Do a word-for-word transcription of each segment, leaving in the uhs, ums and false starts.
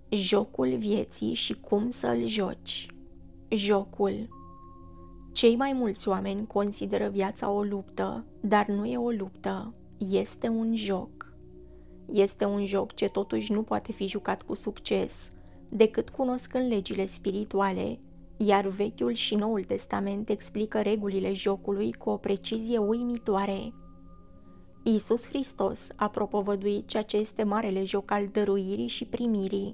Jocul vieții și cum să îl joci. Jocul. Cei mai mulți oameni consideră viața o luptă, dar nu e o luptă, este un joc. Este un joc ce totuși nu poate fi jucat cu succes, decât cunoscând legile spirituale, iar Vechiul și Noul Testament explică regulile jocului cu o precizie uimitoare. Iisus Hristos a propovăduit ceea ce este marele joc al dăruirii și primirii.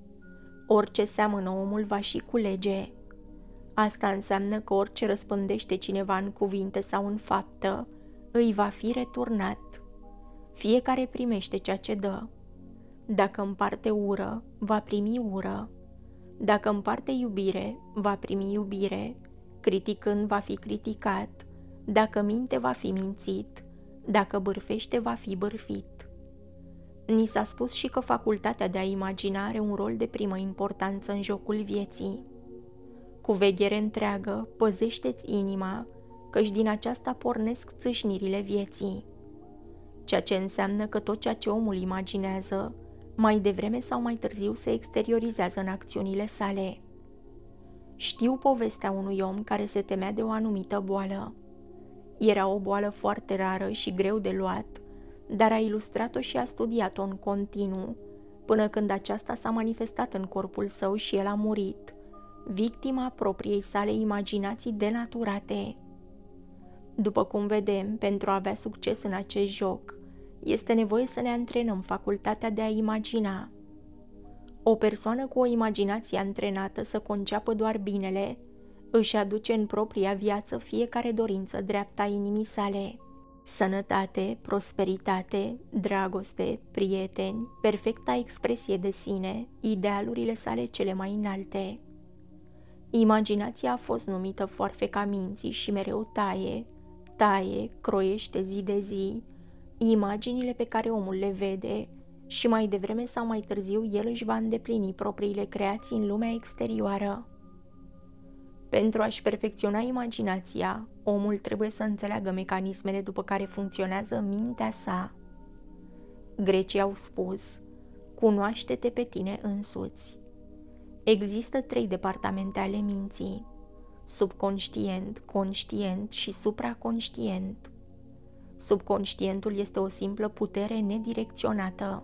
Orice seamănă omul va și culege. Asta înseamnă că orice răspândește cineva în cuvinte sau în faptă, îi va fi returnat. Fiecare primește ceea ce dă. Dacă împarte ură, va primi ură. Dacă împarte iubire, va primi iubire. Criticând, va fi criticat. Dacă minte, va fi mințit. Dacă bârfește, va fi bârfit. Ni s-a spus și că facultatea de a imagina are un rol de primă importanță în jocul vieții. Cu veghere întreagă, păzește-ți inima, căci din aceasta pornesc țâșnirile vieții. Ceea ce înseamnă că tot ceea ce omul imaginează, mai devreme sau mai târziu se exteriorizează în acțiunile sale. Știu povestea unui om care se temea de o anumită boală. Era o boală foarte rară și greu de luat, dar a ilustrat-o și a studiat-o în continuu, până când aceasta s-a manifestat în corpul său și el a murit, victima propriei sale imaginații denaturate. După cum vedem, pentru a avea succes în acest joc, este nevoie să ne antrenăm facultatea de a imagina. O persoană cu o imaginație antrenată să conceapă doar binele, își aduce în propria viață fiecare dorință dreapta inimii sale. Sănătate, prosperitate, dragoste, prieteni, perfecta expresie de sine, idealurile sale cele mai înalte. Imaginația a fost numită foarfeca minții și mereu taie, taie, croiește zi de zi imaginile pe care omul le vede și mai devreme sau mai târziu el își va îndeplini propriile creații în lumea exterioară. Pentru a-și perfecționa imaginația, omul trebuie să înțeleagă mecanismele după care funcționează mintea sa. Grecii au spus, cunoaște-te pe tine însuți. Există trei departamente ale minții, subconștient, conștient și supraconștient. Subconștientul este o simplă putere nedirecționată.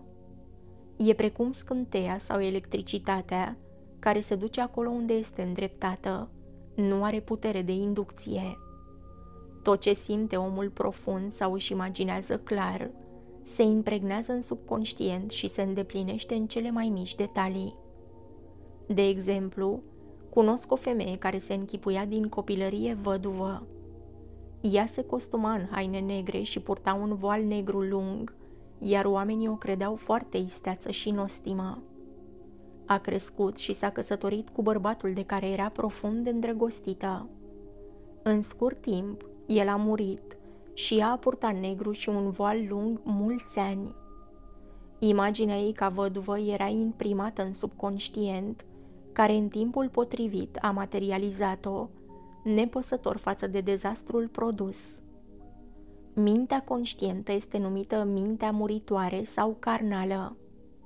E precum scânteia sau electricitatea, care se duce acolo unde este îndreptată, nu are putere de inducție. Tot ce simte omul profund sau își imaginează clar, se impregnează în subconștient și se îndeplinește în cele mai mici detalii. De exemplu, cunosc o femeie care se închipuia din copilărie văduvă. Ea se costuma în haine negre și purta un voal negru lung, iar oamenii o credeau foarte isteață și nostimă. A crescut și s-a căsătorit cu bărbatul de care era profund îndrăgostită. În scurt timp, el a murit și ea a purtat negru și un voal lung mulți ani. Imaginea ei ca văduvă era imprimată în subconștient, care în timpul potrivit a materializat-o, nepăsător față de dezastrul produs. Mintea conștientă este numită mintea muritoare sau carnală.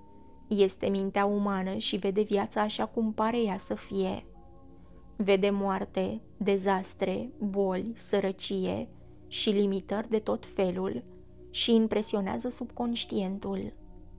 Este mintea umană și vede viața așa cum pare ea să fie. Vede moarte, dezastre, boli, sărăcie și limitări de tot felul și impresionează subconștientul.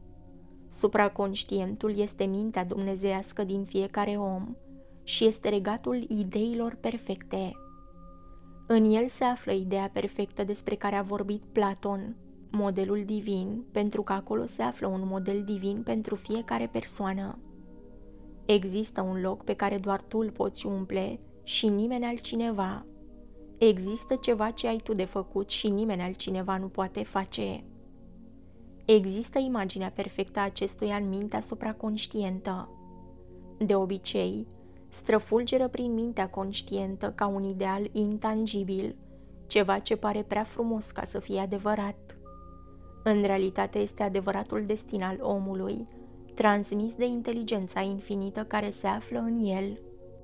Supraconștientul este mintea dumnezeiască din fiecare om și este regatul ideilor perfecte. În el se află ideea perfectă despre care a vorbit Platon, modelul divin, pentru că acolo se află un model divin pentru fiecare persoană. Există un loc pe care doar tu îl poți umple și nimeni altcineva. Există ceva ce ai tu de făcut și nimeni altcineva nu poate face. Există imaginea perfectă a acestuia în mintea supraconștientă. De obicei, străfulgeră prin mintea conștientă ca un ideal intangibil, ceva ce pare prea frumos ca să fie adevărat. În realitate este adevăratul destin al omului, transmis de inteligența infinită care se află în el.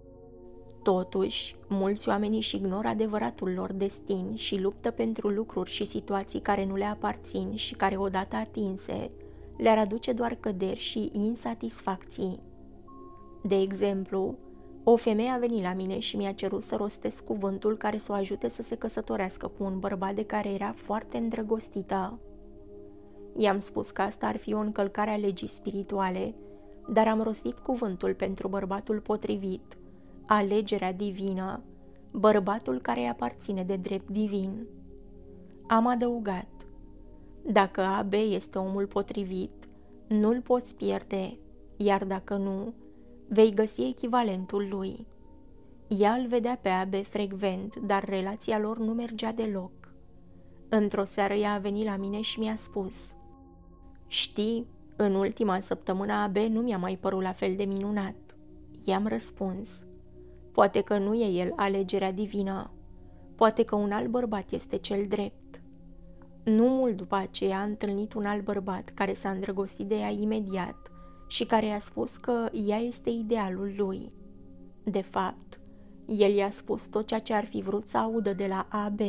Totuși, mulți oameni își ignoră adevăratul lor destin și luptă pentru lucruri și situații care nu le aparțin și care, odată atinse, le-ar aduce doar căderi și insatisfacții. De exemplu, o femeie a venit la mine și mi-a cerut să rostesc cuvântul care să o ajute să se căsătorească cu un bărbat de care era foarte îndrăgostită. I-am spus că asta ar fi o încălcare a legii spirituale, dar am rostit cuvântul pentru bărbatul potrivit, alegerea divină, bărbatul care îi aparține de drept divin. Am adăugat: dacă A B este omul potrivit, nu-l poți pierde, iar dacă nu, vei găsi echivalentul lui. Ea îl vedea pe A B frecvent, dar relația lor nu mergea deloc. Într-o seară ea a venit la mine și mi-a spus: știi, în ultima săptămână A B nu mi-a mai părut la fel de minunat. I-am răspuns: poate că nu e el alegerea divină, poate că un alt bărbat este cel drept. Nu mult după aceea a întâlnit un alt bărbat care s-a îndrăgostit de ea imediat și care i-a spus că ea este idealul lui. De fapt, el i-a spus tot ceea ce ar fi vrut să audă de la A B.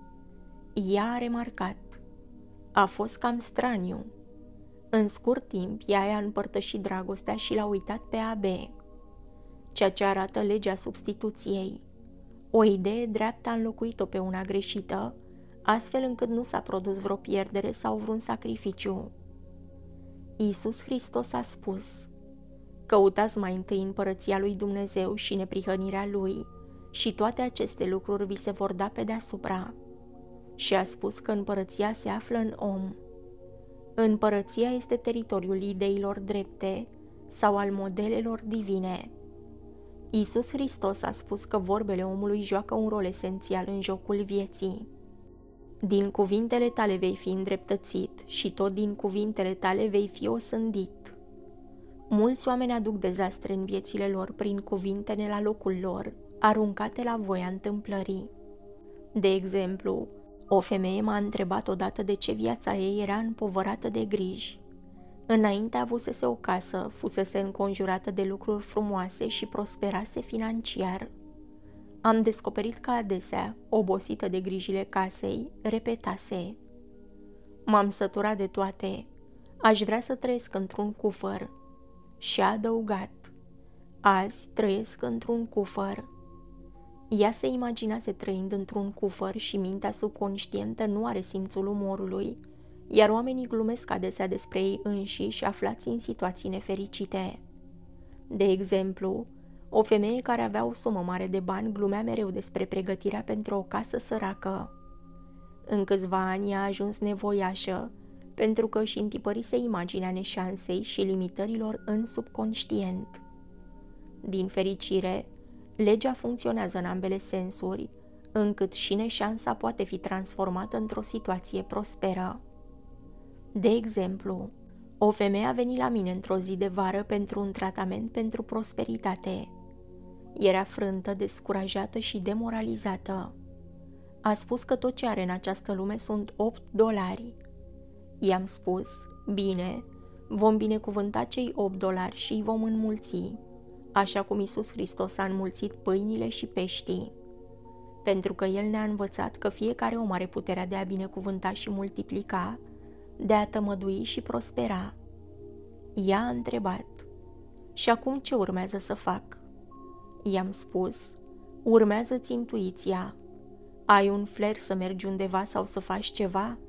Ea a remarcat: a fost cam straniu. În scurt timp, ea i-a împărtășit dragostea și l-a uitat pe A B. Ceea ce arată legea substituției. O idee dreaptă a înlocuit-o pe una greșită, astfel încât nu s-a produs vreo pierdere sau vreun sacrificiu. Iisus Hristos a spus: căutați mai întâi împărăția lui Dumnezeu și neprihănirea lui, și toate aceste lucruri vi se vor da pe deasupra. Și a spus că împărăția se află în om. Împărăția este teritoriul ideilor drepte sau al modelelor divine. Iisus Hristos a spus că vorbele omului joacă un rol esențial în jocul vieții. Din cuvintele tale vei fi îndreptățit și tot din cuvintele tale vei fi osândit. Mulți oameni aduc dezastre în viețile lor prin cuvintele la locul lor, aruncate la voia întâmplării. De exemplu, o femeie m-a întrebat odată de ce viața ei era împovărată de griji. Înainte avusese o casă, fusese înconjurată de lucruri frumoase și prosperase financiar. Am descoperit că adesea, obosită de grijile casei, repetase: m-am săturat de toate, aș vrea să trăiesc într-un cufăr. Și a adăugat: azi trăiesc într-un cufăr. Ea se imaginase trăind într-un cufăr și mintea subconștientă nu are simțul umorului, iar oamenii glumesc adesea despre ei înșiși aflați în situații nefericite. De exemplu, o femeie care avea o sumă mare de bani glumea mereu despre pregătirea pentru o casă săracă. În câțiva ani a ajuns nevoiașă, pentru că își întipărise imaginea neșansei și limitărilor în subconștient. Din fericire, legea funcționează în ambele sensuri, încât și neșansa poate fi transformată într-o situație prosperă. De exemplu, o femeie a venit la mine într-o zi de vară pentru un tratament pentru prosperitate. Era frântă, descurajată și demoralizată. A spus că tot ce are în această lume sunt opt dolari. I-am spus: bine, vom binecuvânta cei opt dolari și îi vom înmulți, așa cum Iisus Hristos a înmulțit pâinile și peștii. Pentru că El ne-a învățat că fiecare om are puterea de a binecuvânta și multiplica, de a tămădui și prospera. Ea a întrebat: și acum ce urmează să fac? I-am spus: urmează-ți intuiția. Ai un flair să mergi undeva sau să faci ceva?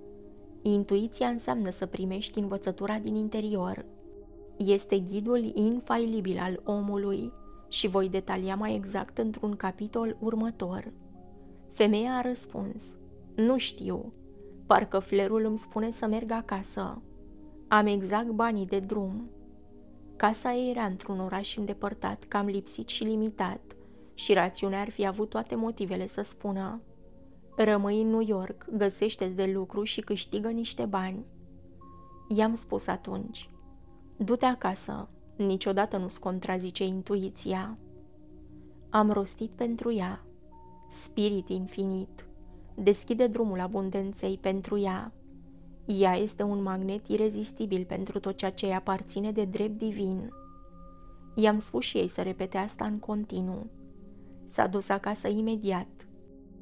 Intuiția înseamnă să primești învățătura din interior. Este ghidul infailibil al omului și voi detalia mai exact într-un capitol următor. Femeia a răspuns: nu știu, parcă flerul îmi spune să merg acasă. Am exact banii de drum. Casa ei era într-un oraș îndepărtat, cam lipsit și limitat, și rațiunea ar fi avut toate motivele să spună: rămâi în New York, găsește-ți de lucru și câștigă niște bani. I-am spus atunci: du-te acasă, niciodată nu-ți contrazice intuiția. Am rostit pentru ea: spirit infinit, deschide drumul abundenței pentru ea. Ea este un magnet irezistibil pentru tot ceea ce îi aparține de drept divin. I-am spus și ei să repete asta în continuu. S-a dus acasă imediat.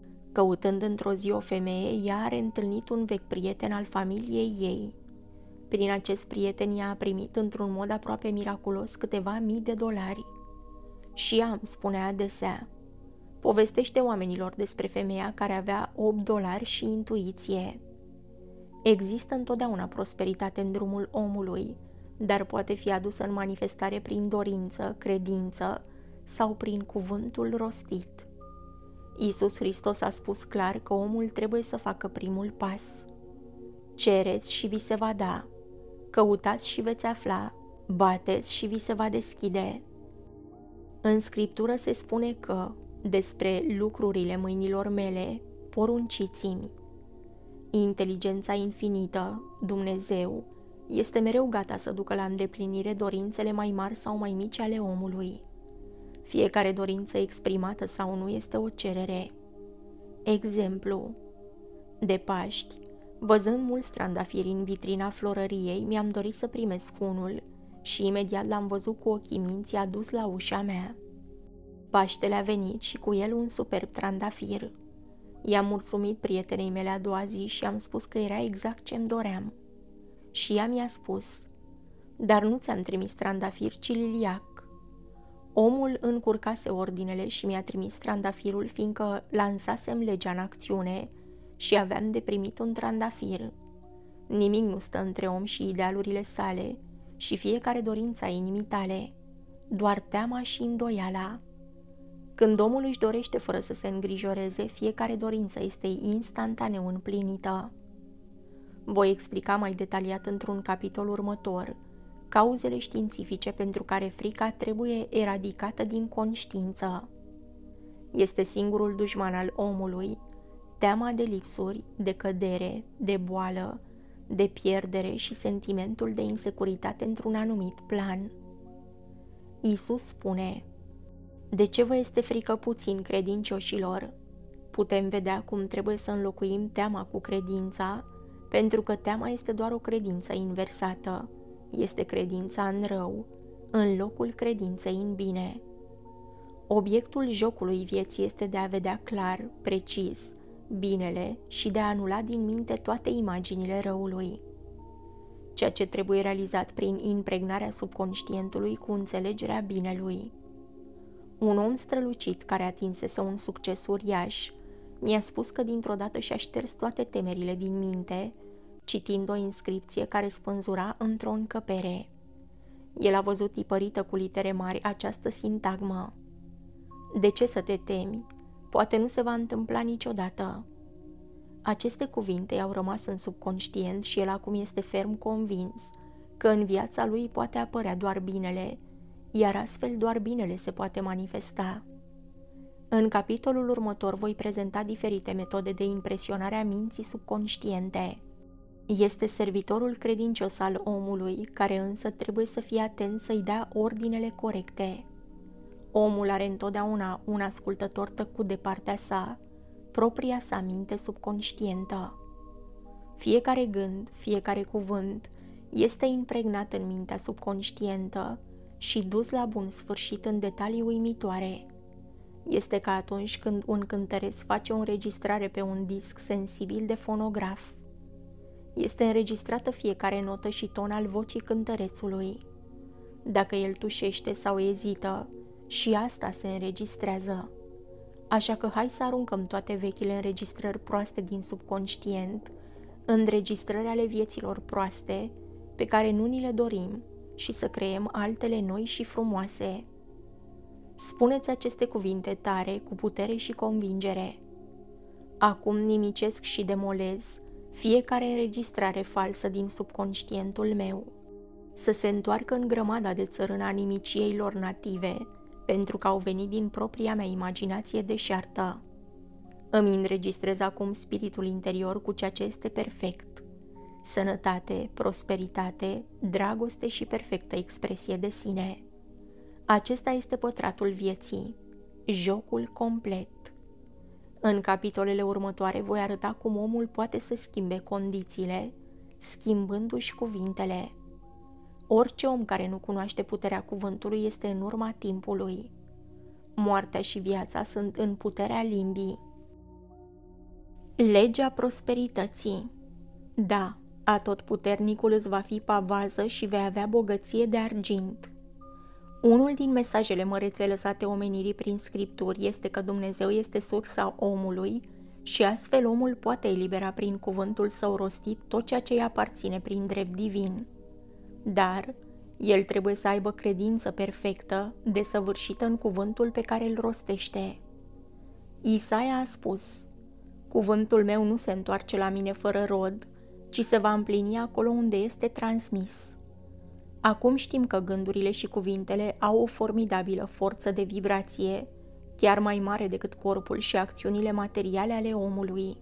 Căutând într-o zi o femeie, ea a reîntâlnit un vechi prieten al familiei ei. Prin acest prieten ea a primit într-un mod aproape miraculos câteva mii de dolari. Și ea îmi spunea adesea: povestește oamenilor despre femeia care avea opt dolari și intuiție. Există întotdeauna prosperitate în drumul omului, dar poate fi adusă în manifestare prin dorință, credință sau prin cuvântul rostit. Iisus Hristos a spus clar că omul trebuie să facă primul pas. Cereți și vi se va da, căutați și veți afla, bateți și vi se va deschide. În Scriptură se spune că, despre lucrurile mâinilor mele, porunciți-mi. Inteligența infinită, Dumnezeu, este mereu gata să ducă la îndeplinire dorințele mai mari sau mai mici ale omului. Fiecare dorință exprimată sau nu este o cerere. Exemplu: de Paști, văzând mulți trandafiri în vitrina florăriei, mi-am dorit să primesc unul și imediat l-am văzut cu ochii minții adus la ușa mea. Paștele a venit și cu el un superb trandafir. I-am mulțumit prietenei mele a doua zi și am spus că era exact ce-mi doream. Și ea mi-a spus: dar nu ți-am trimis trandafir, ci liliac. Omul încurcase ordinele și mi-a trimis trandafirul, fiindcă lansasem legea în acțiune și aveam de primit un trandafir. Nimic nu stă între om și idealurile sale și fiecare dorință a inimii tale, doar teama și îndoiala. Când omul își dorește fără să se îngrijoreze, fiecare dorință este instantaneu împlinită. Voi explica mai detaliat într-un capitol următor cauzele științifice pentru care frica trebuie eradicată din conștiință. Este singurul dușman al omului, teama de lipsuri, de cădere, de boală, de pierdere și sentimentul de insecuritate într-un anumit plan. Iisus spune: de ce vă este frică puțin, credincioșilor? Putem vedea cum trebuie să înlocuim teama cu credința, pentru că teama este doar o credință inversată. Este credința în rău, în locul credinței în bine. Obiectul jocului vieții este de a vedea clar, precis, binele și de a anula din minte toate imaginile răului. Ceea ce trebuie realizat prin impregnarea subconștientului cu înțelegerea binelui. Un om strălucit care atinsese un succes uriaș mi-a spus că dintr-o dată și-a șters toate temerile din minte, citind o inscripție care spânzura într-o încăpere. El a văzut tipărită cu litere mari această sintagmă: de ce să te temi? Poate nu se va întâmpla niciodată. Aceste cuvinte i-au rămas în subconștient și el acum este ferm convins că în viața lui poate apărea doar binele, iar astfel doar binele se poate manifesta. În capitolul următor voi prezenta diferite metode de impresionare a minții subconștiente. Este servitorul credincios al omului, care însă trebuie să fie atent să-i dea ordinele corecte. Omul are întotdeauna un ascultător tăcut de partea sa, propria sa minte subconștientă. Fiecare gând, fiecare cuvânt este impregnat în mintea subconștientă și dus la bun sfârșit în detalii uimitoare. Este ca atunci când un cântăreț face o înregistrare pe un disc sensibil de fonograf. Este înregistrată fiecare notă și ton al vocii cântărețului. Dacă el tușește sau ezită, și asta se înregistrează. Așa că hai să aruncăm toate vechile înregistrări proaste din subconștient, înregistrări ale vieților proaste, pe care nu ni le dorim, și să creăm altele noi și frumoase. Spuneți aceste cuvinte tare, cu putere și convingere. Acum nimicesc și demolez fiecare înregistrare falsă din subconștientul meu, să se întoarcă în grămada de țărână a nimiciei lor native, pentru că au venit din propria mea imaginație deșartă. Îmi înregistrez acum spiritul interior cu ceea ce este perfect: sănătate, prosperitate, dragoste și perfectă expresie de sine. Acesta este pătratul vieții, jocul complet. În capitolele următoare voi arăta cum omul poate să schimbe condițiile, schimbându-și cuvintele. Orice om care nu cunoaște puterea cuvântului este în urma timpului. Moartea și viața sunt în puterea limbii. Legea prosperității. Da, Atotputernicul îți va fi pavază și vei avea bogăție de argint. Unul din mesajele mărețe lăsate omenirii prin scripturi este că Dumnezeu este sursa omului și astfel omul poate elibera prin cuvântul său rostit tot ceea ce îi aparține prin drept divin. Dar el trebuie să aibă credință perfectă, desăvârșită în cuvântul pe care îl rostește. Isaia a spus: cuvântul meu nu se întoarce la mine fără rod, ci se va împlini acolo unde este transmis. Acum știm că gândurile și cuvintele au o formidabilă forță de vibrație, chiar mai mare decât corpul și acțiunile materiale ale omului.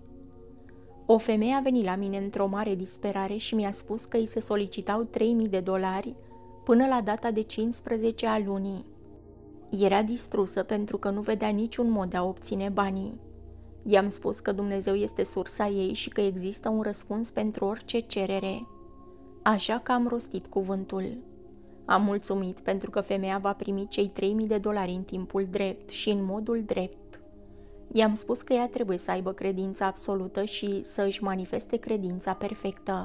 O femeie a venit la mine într-o mare disperare și mi-a spus că îi se solicitau trei mii de dolari până la data de cincisprezece a lunii. Era distrusă pentru că nu vedea niciun mod de a obține banii. I-am spus că Dumnezeu este sursa ei și că există un răspuns pentru orice cerere. Așa că am rostit cuvântul. Am mulțumit pentru că femeia va primi cei trei mii de dolari în timpul drept și în modul drept. I-am spus că ea trebuie să aibă credința absolută și să își manifeste credința perfectă.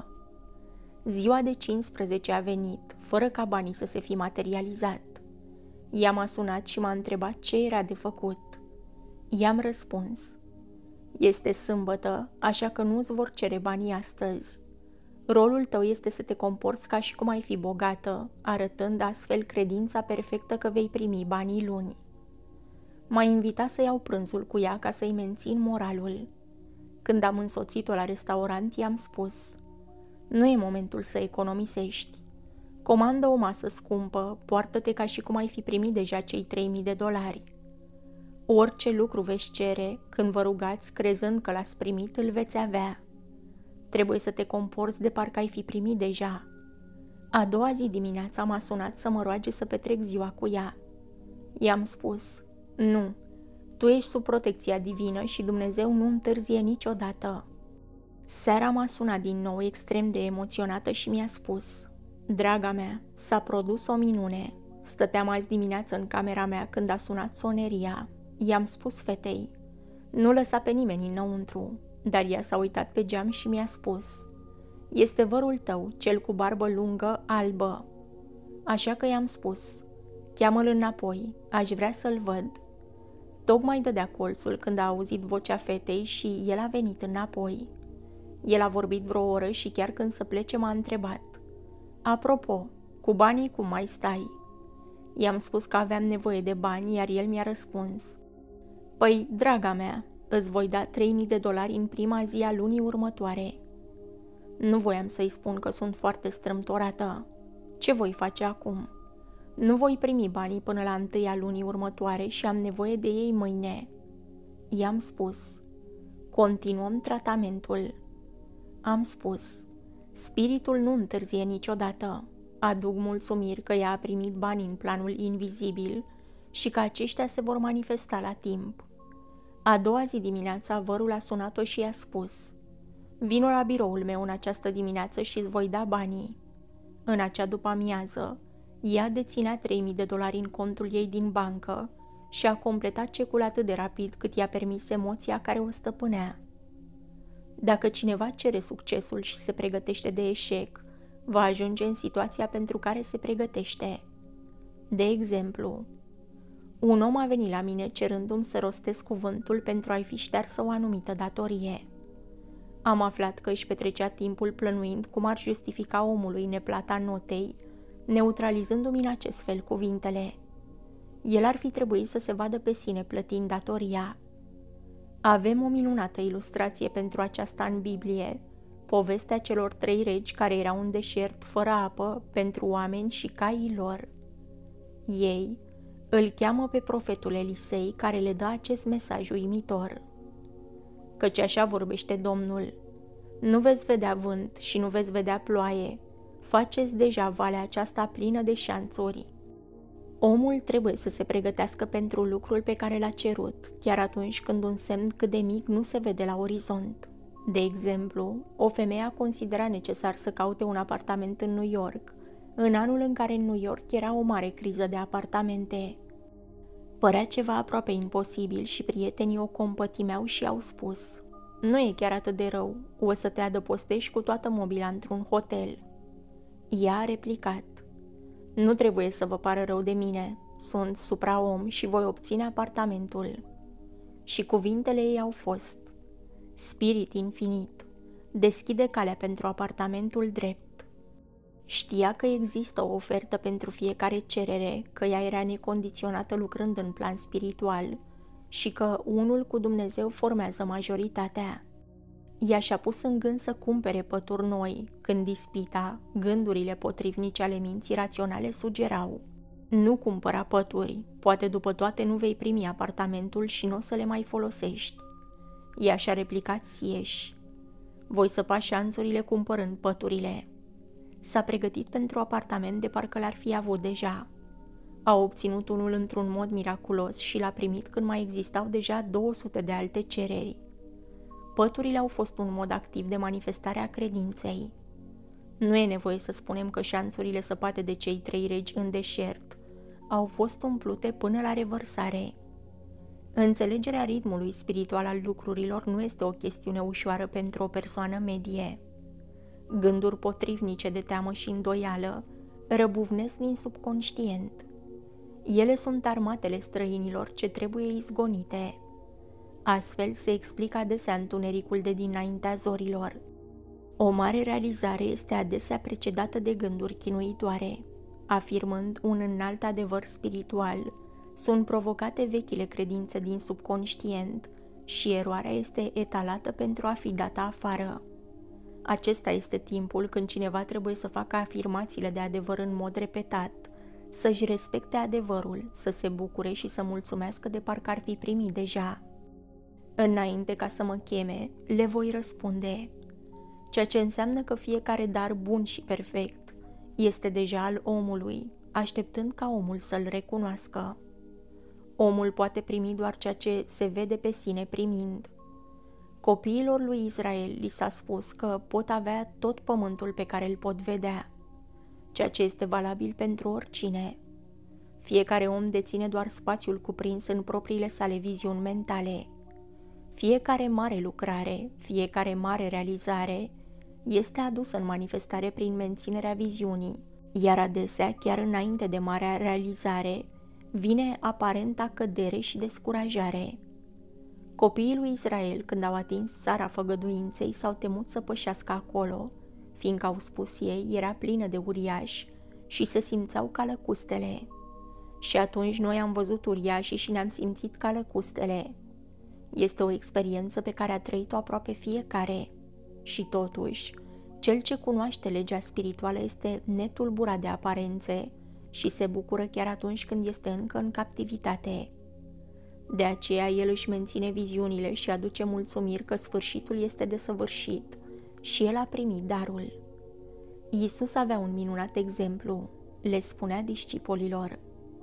Ziua de cincisprezece a venit, fără ca banii să se fi materializat. Ea m-a sunat și m-a întrebat ce era de făcut. I-am răspuns: este sâmbătă, așa că nu îți vor cere banii astăzi. Rolul tău este să te comporți ca și cum ai fi bogată, arătând astfel credința perfectă că vei primi banii luni. M-a invitat să iau prânzul cu ea ca să-i mențin moralul. Când am însoțit-o la restaurant, i-am spus: nu e momentul să economisești. Comandă o masă scumpă, poartă-te ca și cum ai fi primit deja cei trei mii de dolari. Orice lucru veți cere, când vă rugați crezând că l-ați primit, îl veți avea. Trebuie să te comporți de parcă ai fi primit deja. A doua zi dimineața m-a sunat să mă roage să petrec ziua cu ea. I-am spus: nu, tu ești sub protecția divină și Dumnezeu nu întârzie niciodată. Seara m-a sunat din nou extrem de emoționată și mi-a spus: draga mea, s-a produs o minune. Stăteam azi dimineață în camera mea când a sunat soneria. I-am spus fetei: nu lăsa pe nimeni înăuntru, dar ea s-a uitat pe geam și mi-a spus: este vărul tău, cel cu barbă lungă, albă. Așa că i-am spus: cheamă-l înapoi, aș vrea să-l văd. Tocmai dădea colțul când a auzit vocea fetei și el a venit înapoi. El a vorbit vreo oră și chiar când să plece m-a întrebat: apropo, cu banii cum mai stai? I-am spus că aveam nevoie de bani, iar el mi-a răspuns: păi, draga mea, îți voi da trei mii de dolari în prima zi a lunii următoare. Nu voiam să-i spun că sunt foarte strâmtorată. Ce voi face acum? Nu voi primi banii până la întâia lunii următoare și am nevoie de ei mâine. I-am spus: continuăm tratamentul. Am spus: spiritul nu întârzie niciodată. Aduc mulțumiri că ea a primit bani în planul invizibil și că aceștia se vor manifesta la timp. A doua zi dimineața, vărul a sunat-o și i-a spus: vino la biroul meu în această dimineață și îți voi da banii. În acea după-amiază, ea deținea trei mii de dolari în contul ei din bancă și a completat cecul atât de rapid cât i-a permis emoția care o stăpânea. Dacă cineva cere succesul și se pregătește de eșec, va ajunge în situația pentru care se pregătește. De exemplu, un om a venit la mine cerându-mi să rostesc cuvântul pentru a-i fi ștearsă o anumită datorie. Am aflat că își petrecea timpul plănuind cum ar justifica omului neplata notei, neutralizându-mi în acest fel cuvintele. El ar fi trebuit să se vadă pe sine plătind datoria. Avem o minunată ilustrație pentru aceasta în Biblie, povestea celor trei regi care erau în deșert fără apă pentru oameni și caii lor. Ei îl cheamă pe profetul Elisei, care le dă acest mesaj uimitor: căci așa vorbește Domnul: nu veți vedea vânt și nu veți vedea ploaie, faceți deja valea aceasta plină de șanțuri. Omul trebuie să se pregătească pentru lucrul pe care l-a cerut, chiar atunci când un semn cât de mic nu se vede la orizont. De exemplu, o femeie a considerat necesar să caute un apartament în New York, în anul în care în New York era o mare criză de apartamente. Părea ceva aproape imposibil și prietenii o compătimeau și au spus: Nu e chiar atât de rău, o să te adăpostești cu toată mobila într-un hotel. Ea a replicat: nu trebuie să vă pară rău de mine, sunt supraom și voi obține apartamentul. Și cuvintele ei au fost: spirit infinit, deschide calea pentru apartamentul drept. Știa că există o ofertă pentru fiecare cerere, că ea era necondiționată lucrând în plan spiritual și că unul cu Dumnezeu formează majoritatea. Ea și-a pus în gând să cumpere pături noi, când ispita, gândurile potrivnice ale minții raționale sugerau: nu cumpăra pături, poate după toate nu vei primi apartamentul și nu o să le mai folosești. Ea și-a replicat sieși: voi săpa șanțurile cumpărând păturile. S-a pregătit pentru apartament de parcă l-ar fi avut deja. A obținut unul într-un mod miraculos și l-a primit când mai existau deja două sute de alte cereri. Păturile au fost un mod activ de manifestare a credinței. Nu e nevoie să spunem că șanțurile săpate de cei trei regi în deșert au fost umplute până la revărsare. Înțelegerea ritmului spiritual al lucrurilor nu este o chestiune ușoară pentru o persoană medie. Gânduri potrivnice de teamă și îndoială răbuvnesc din subconștient. Ele sunt armatele străinilor ce trebuie izgonite. Astfel se explică adesea întunericul de dinaintea zorilor. O mare realizare este adesea precedată de gânduri chinuitoare. Afirmând un înalt adevăr spiritual, sunt provocate vechile credințe din subconștient și eroarea este etalată pentru a fi dată afară. Acesta este timpul când cineva trebuie să facă afirmațiile de adevăr în mod repetat, să-și respecte adevărul, să se bucure și să mulțumească de parcă ar fi primit deja. Înainte ca să mă cheme, le voi răspunde, ceea ce înseamnă că fiecare dar bun și perfect este deja al omului, așteptând ca omul să-l recunoască. Omul poate primi doar ceea ce se vede pe sine primind. Copiilor lui Israel li s-a spus că pot avea tot pământul pe care îl pot vedea, ceea ce este valabil pentru oricine. Fiecare om deține doar spațiul cuprins în propriile sale viziuni mentale. Fiecare mare lucrare, fiecare mare realizare este adusă în manifestare prin menținerea viziunii, iar adesea, chiar înainte de marea realizare, vine aparenta cădere și descurajare. Copiii lui Israel, când au atins țara făgăduinței, s-au temut să pășească acolo, fiindcă, au spus ei, era plină de uriași și se simțeau ca lăcustele. Și atunci noi am văzut uriașii și ne-am simțit ca lăcustele. Este o experiență pe care a trăit-o aproape fiecare. Și totuși, cel ce cunoaște legea spirituală este netulburat de aparențe și se bucură chiar atunci când este încă în captivitate. De aceea el își menține viziunile și aduce mulțumiri că sfârșitul este desăvârșit și el a primit darul. Iisus avea un minunat exemplu, le spunea discipolilor: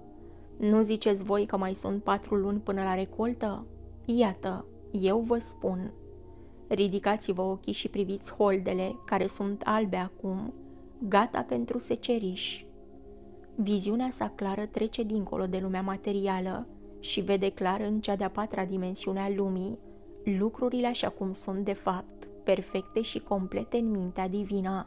nu ziceți voi că mai sunt patru luni până la recoltă? Iată, eu vă spun, ridicați-vă ochii și priviți holdele care sunt albe acum, gata pentru seceriș. Viziunea sa clară trece dincolo de lumea materială și vede clar în cea de-a patra dimensiune a lumii lucrurile așa cum sunt de fapt, perfecte și complete în mintea divină.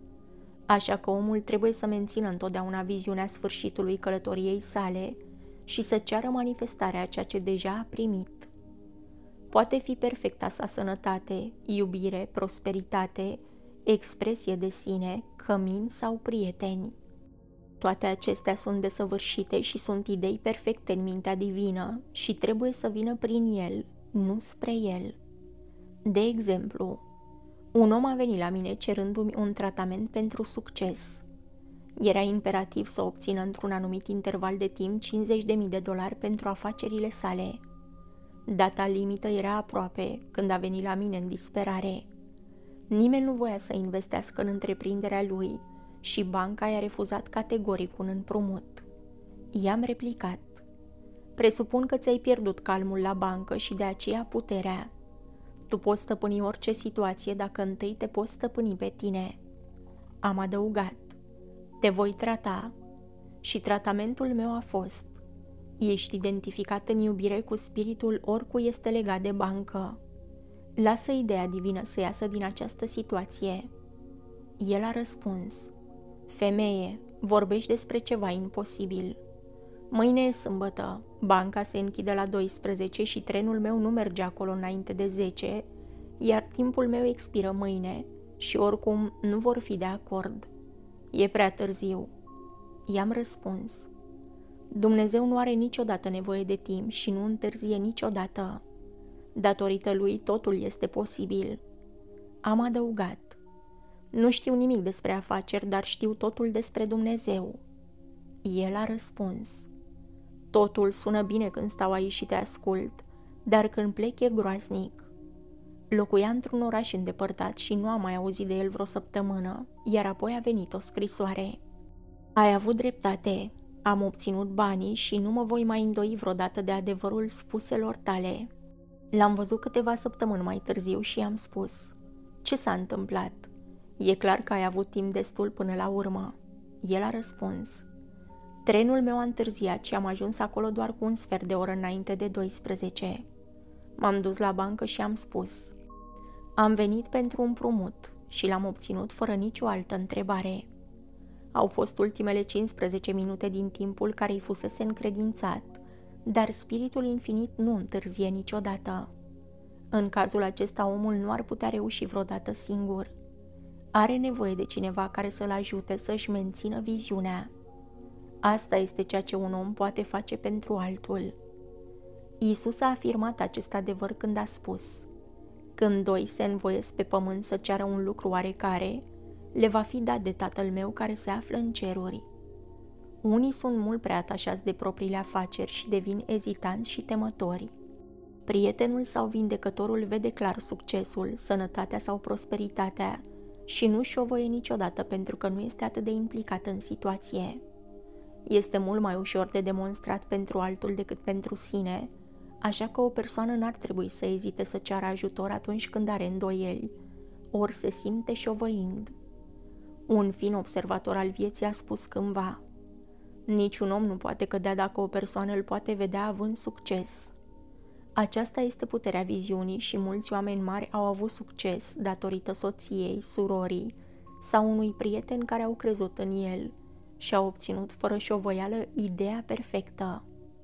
Așa că omul trebuie să mențină întotdeauna viziunea sfârșitului călătoriei sale și să ceară manifestarea a ceea ce deja a primit. Poate fi perfecta sa sănătate, iubire, prosperitate, expresie de sine, cămin sau prieteni. Toate acestea sunt desăvârșite și sunt idei perfecte în mintea divină și trebuie să vină prin el, nu spre el. De exemplu, un om a venit la mine cerându-mi un tratament pentru succes. Era imperativ să obțină într-un anumit interval de timp cincizeci de mii de dolari pentru afacerile sale. Data limită era aproape când a venit la mine în disperare. Nimeni nu voia să investească în întreprinderea lui și banca i-a refuzat categoric un împrumut. I-am replicat: presupun că ți-ai pierdut calmul la bancă și de aceea puterea. Tu poți stăpâni orice situație dacă întâi te poți stăpâni pe tine. Am adăugat: te voi trata. Și tratamentul meu a fost: ești identificat în iubire cu spiritul oricui este legat de bancă. Lasă ideea divină să iasă din această situație. El a răspuns: femeie, vorbești despre ceva imposibil. Mâine e sâmbătă, banca se închide la douăsprezece și trenul meu nu merge acolo înainte de zece, iar timpul meu expiră mâine și oricum nu vor fi de acord. E prea târziu. I-am răspuns: Dumnezeu nu are niciodată nevoie de timp și nu întârzie niciodată. Datorită lui totul este posibil. Am adăugat: nu știu nimic despre afaceri, dar știu totul despre Dumnezeu. El a răspuns: totul sună bine când stau aici și te ascult, dar când plec e groaznic. Locuia într-un oraș îndepărtat și nu am mai auzit de el vreo săptămână, iar apoi a venit o scrisoare. Ai avut dreptate, am obținut banii și nu mă voi mai îndoi vreodată de adevărul spuselor tale. L-am văzut câteva săptămâni mai târziu și i-am spus: ce s-a întâmplat? E clar că ai avut timp destul până la urmă. El a răspuns: trenul meu a întârziat și am ajuns acolo doar cu un sfert de oră înainte de douăsprezece. M-am dus la bancă și am spus: am venit pentru un împrumut și l-am obținut fără nicio altă întrebare. Au fost ultimele cincisprezece minute din timpul care îi fusese încredințat, dar spiritul infinit nu întârzie niciodată. În cazul acesta omul nu ar putea reuși vreodată singur. Are nevoie de cineva care să-l ajute să-și mențină viziunea. Asta este ceea ce un om poate face pentru altul. Iisus a afirmat acest adevăr când a spus: când doi se învoiesc pe pământ să ceară un lucru oarecare, le va fi dat de Tatăl meu care se află în ceruri. Unii sunt mult prea atașați de propriile afaceri și devin ezitanți și temători. Prietenul sau vindecătorul vede clar succesul, sănătatea sau prosperitatea și nu șovăie niciodată pentru că nu este atât de implicat în situație. Este mult mai ușor de demonstrat pentru altul decât pentru sine, așa că o persoană n-ar trebui să ezite să ceară ajutor atunci când are îndoieli, ori se simte șovăind. Un fin observator al vieții a spus cândva: niciun om nu poate cădea dacă o persoană îl poate vedea având succes. Aceasta este puterea viziunii și mulți oameni mari au avut succes datorită soției, surorii sau unui prieten care au crezut în el și au obținut fără șovăială ideea perfectă.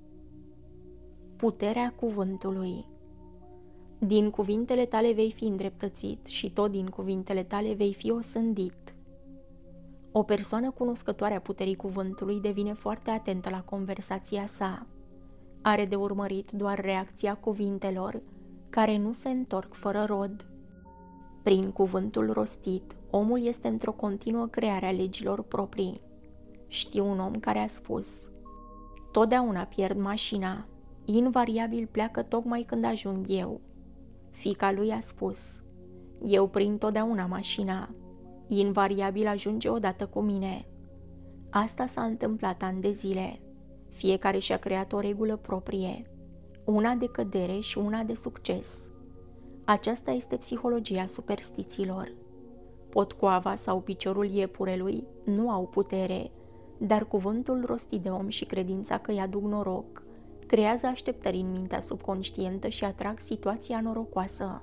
Puterea cuvântului. Din cuvintele tale vei fi îndreptățit și tot din cuvintele tale vei fi osândit. O persoană cunoscătoare a puterii cuvântului devine foarte atentă la conversația sa. Are de urmărit doar reacția cuvintelor, care nu se întorc fără rod. Prin cuvântul rostit, omul este într-o continuă creare a legilor proprii. Știu un om care a spus: totdeauna pierd mașina, invariabil pleacă tocmai când ajung eu. Fiica lui a spus: eu prind totdeauna mașina, invariabil ajunge odată cu mine. Asta s-a întâmplat ani de zile. Fiecare și-a creat o regulă proprie, una de cădere și una de succes. Aceasta este psihologia superstițiilor. Potcoava sau piciorul iepurelui nu au putere, dar cuvântul rostit de om și credința că îi aduc noroc creează așteptări în mintea subconștientă și atrag situația norocoasă.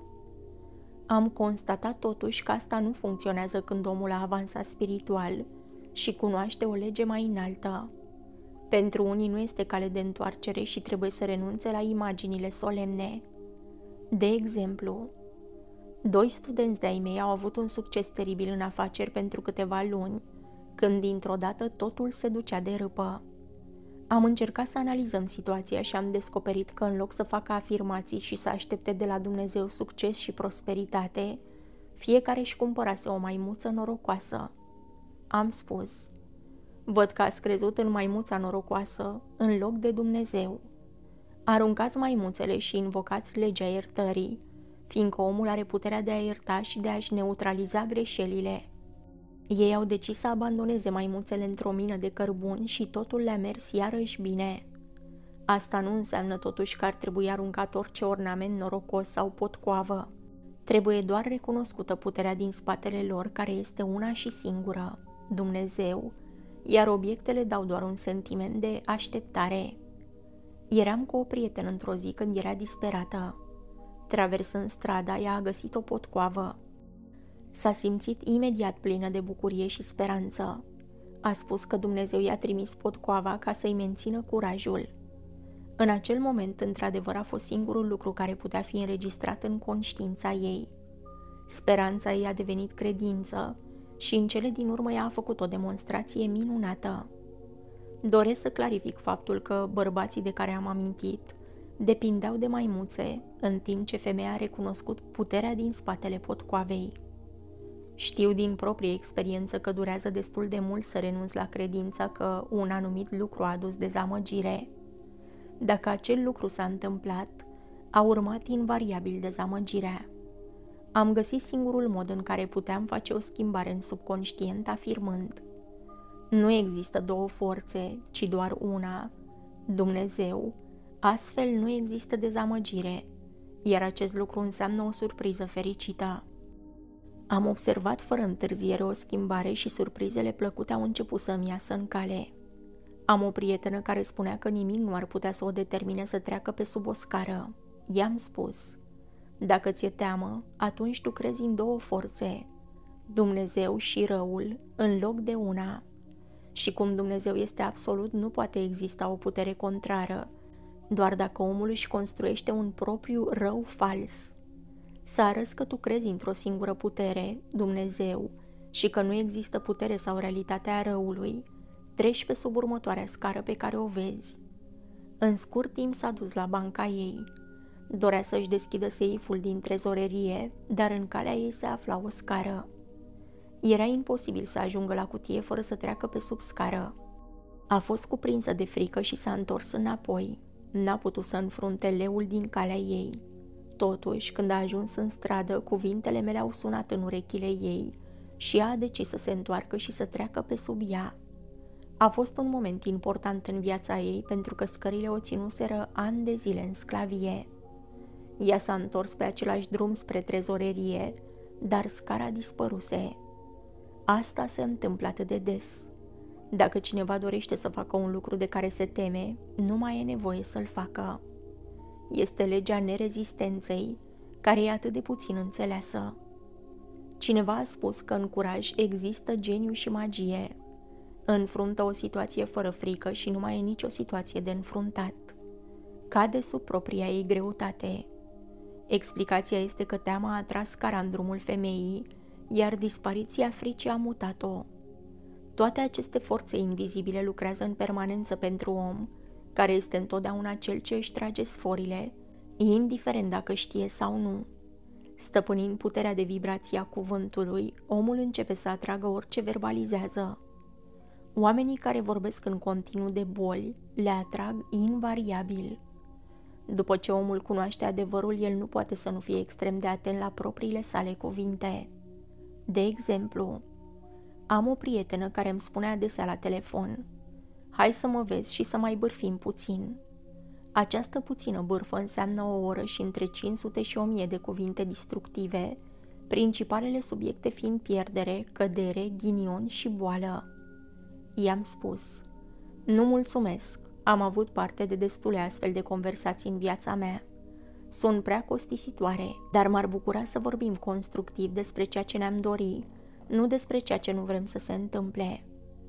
Am constatat totuși că asta nu funcționează când omul a avansat spiritual și cunoaște o lege mai înaltă. Pentru unii nu este cale de întoarcere și trebuie să renunțe la imaginile solemne. De exemplu, doi studenți de-ai mei au avut un succes teribil în afaceri pentru câteva luni, când dintr-o dată totul se ducea de râpă. Am încercat să analizăm situația și am descoperit că în loc să facă afirmații și să aștepte de la Dumnezeu succes și prosperitate, fiecare își cumpărase o maimuță norocoasă. Am spus: văd că ați crezut în maimuța norocoasă în loc de Dumnezeu. Aruncați maimuțele și invocați legea iertării, fiindcă omul are puterea de a ierta și de a-și neutraliza greșelile. Ei au decis să abandoneze maimuțele într-o mină de cărbuni și totul le-a mers iarăși bine. Asta nu înseamnă totuși că ar trebui aruncat orice ornament norocos sau potcoavă. Trebuie doar recunoscută puterea din spatele lor, care este una și singură, Dumnezeu, iar obiectele dau doar un sentiment de așteptare. Eram cu o prietenă într-o zi când era disperată. Traversând strada, ea a găsit o potcoavă. S-a simțit imediat plină de bucurie și speranță. A spus că Dumnezeu i-a trimis potcoava ca să-i mențină curajul. În acel moment, într-adevăr, a fost singurul lucru care putea fi înregistrat în conștiința ei. Speranța ei a devenit credință și în cele din urmă ea a făcut o demonstrație minunată. Doresc să clarific faptul că bărbații de care am amintit depindeau de maimuțe, în timp ce femeia a recunoscut puterea din spatele potcoavei. Știu din proprie experiență că durează destul de mult să renunț la credința că un anumit lucru a adus dezamăgire. Dacă acel lucru s-a întâmplat, a urmat invariabil dezamăgirea. Am găsit singurul mod în care puteam face o schimbare în subconștient, afirmând: nu există două forțe, ci doar una, Dumnezeu, astfel nu există dezamăgire, iar acest lucru înseamnă o surpriză fericită. Am observat fără întârziere o schimbare și surprizele plăcute au început să-mi iasă în cale. Am o prietenă care spunea că nimic nu ar putea să o determine să treacă pe sub o scară. I-am spus: dacă ți-e teamă, atunci tu crezi în două forțe, Dumnezeu și răul, în loc de una. Și cum Dumnezeu este absolut, nu poate exista o putere contrară, doar dacă omul își construiește un propriu rău fals. Să arăți că tu crezi într-o singură putere, Dumnezeu, și că nu există putere sau realitatea răului, treci pe sub următoarea scară pe care o vezi. În scurt timp s-a dus la banca ei. Dorea să-și deschidă seiful din trezorerie, dar în calea ei se afla o scară. Era imposibil să ajungă la cutie fără să treacă pe sub scară. A fost cuprinsă de frică și s-a întors înapoi. N-a putut să înfrunte leul din calea ei. Totuși, când a ajuns în stradă, cuvintele mele au sunat în urechile ei și ea a decis să se întoarcă și să treacă pe sub ea. A fost un moment important în viața ei pentru că scările o ținuseră ani de zile în sclavie. Ea s-a întors pe același drum spre trezorerie, dar scara dispăruse. Asta se întâmplă atât de des. Dacă cineva dorește să facă un lucru de care se teme, nu mai e nevoie să-l facă. Este legea nerezistenței, care e atât de puțin înțeleasă. Cineva a spus că în curaj există geniu și magie. Înfruntă o situație fără frică și nu mai e nicio situație de înfruntat. Cade sub propria ei greutate. Explicația este că teama a tras scara în drumul femeii, iar dispariția fricii a mutat-o. Toate aceste forțe invizibile lucrează în permanență pentru om, care este întotdeauna cel ce își trage sforile, indiferent dacă știe sau nu. Stăpânind puterea de vibrație a cuvântului, omul începe să atragă orice verbalizează. Oamenii care vorbesc în continuu de boli le atrag invariabil. După ce omul cunoaște adevărul, el nu poate să nu fie extrem de atent la propriile sale cuvinte. De exemplu, am o prietenă care îmi spunea adesea la telefon: hai să mă vezi și să mai bârfim puțin. Această puțină bârfă înseamnă o oră și între cinci sute și o mie de cuvinte destructive, principalele subiecte fiind pierdere, cădere, ghinion și boală. I-am spus: nu mulțumesc, am avut parte de destule astfel de conversații în viața mea. Sunt prea costisitoare, dar m-ar bucura să vorbim constructiv despre ceea ce ne-am dori, nu despre ceea ce nu vrem să se întâmple.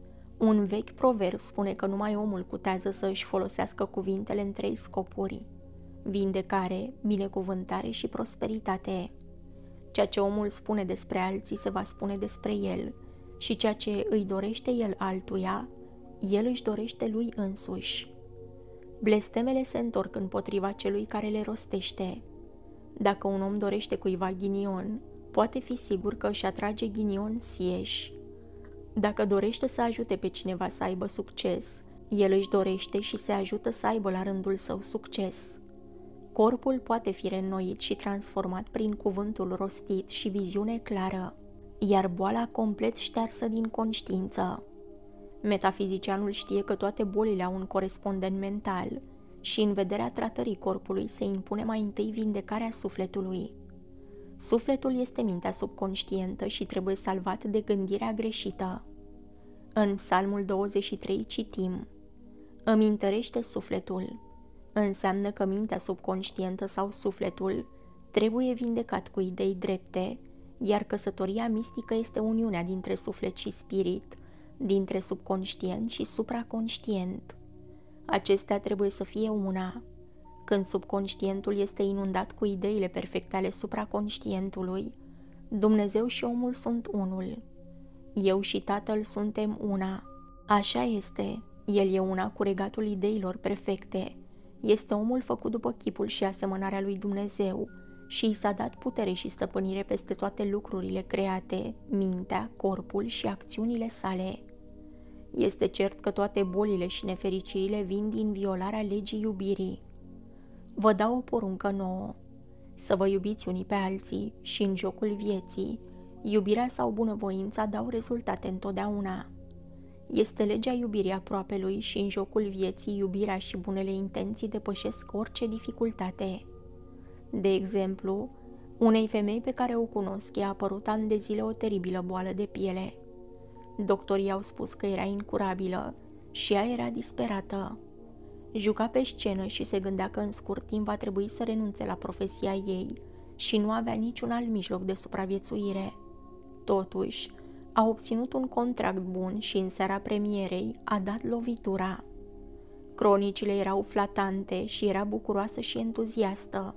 Un vechi proverb spune că numai omul cutează să își folosească cuvintele în trei scopuri: vindecare, binecuvântare și prosperitate. Ceea ce omul spune despre alții se va spune despre el și ceea ce îi dorește el altuia, el își dorește lui însuși. Blestemele se întorc împotriva celui care le rostește. Dacă un om dorește cuiva ghinion, poate fi sigur că își atrage ghinion sieși. Dacă dorește să ajute pe cineva să aibă succes, el își dorește și se ajută să aibă la rândul său succes. Corpul poate fi reînnoit și transformat prin cuvântul rostit și viziune clară, iar boala complet ștearsă din conștiință. Metafizicianul știe că toate bolile au un corespondent mental și în vederea tratării corpului se impune mai întâi vindecarea sufletului. Sufletul este mintea subconștientă și trebuie salvat de gândirea greșită. În Psalmul douăzeci și trei citim: îmi întărește sufletul. Înseamnă că mintea subconștientă sau sufletul trebuie vindecat cu idei drepte, iar căsătoria mistică este uniunea dintre suflet și spirit, dintre subconștient și supraconștient. Acestea trebuie să fie una. Când subconștientul este inundat cu ideile perfecte ale supraconștientului, Dumnezeu și omul sunt unul. Eu și Tatăl suntem una. Așa este, El e una cu regatul ideilor perfecte. Este omul făcut după chipul și asemănarea lui Dumnezeu și i s-a dat putere și stăpânire peste toate lucrurile create, mintea, corpul și acțiunile sale. Este cert că toate bolile și nefericirile vin din violarea legii iubirii. Vă dau o poruncă nouă, să vă iubiți unii pe alții și în jocul vieții, iubirea sau bunăvoința dau rezultate întotdeauna. Este legea iubirii aproapelui și în jocul vieții iubirea și bunele intenții depășesc orice dificultate. De exemplu, unei femei pe care o cunosc i-a apărut ani de zile o teribilă boală de piele. Doctorii au spus că era incurabilă și ea era disperată. Juca pe scenă și se gândea că în scurt timp va trebui să renunțe la profesia ei și nu avea niciun alt mijloc de supraviețuire. Totuși, a obținut un contract bun și în seara premierei a dat lovitura. Cronicile erau flatante și era bucuroasă și entuziastă.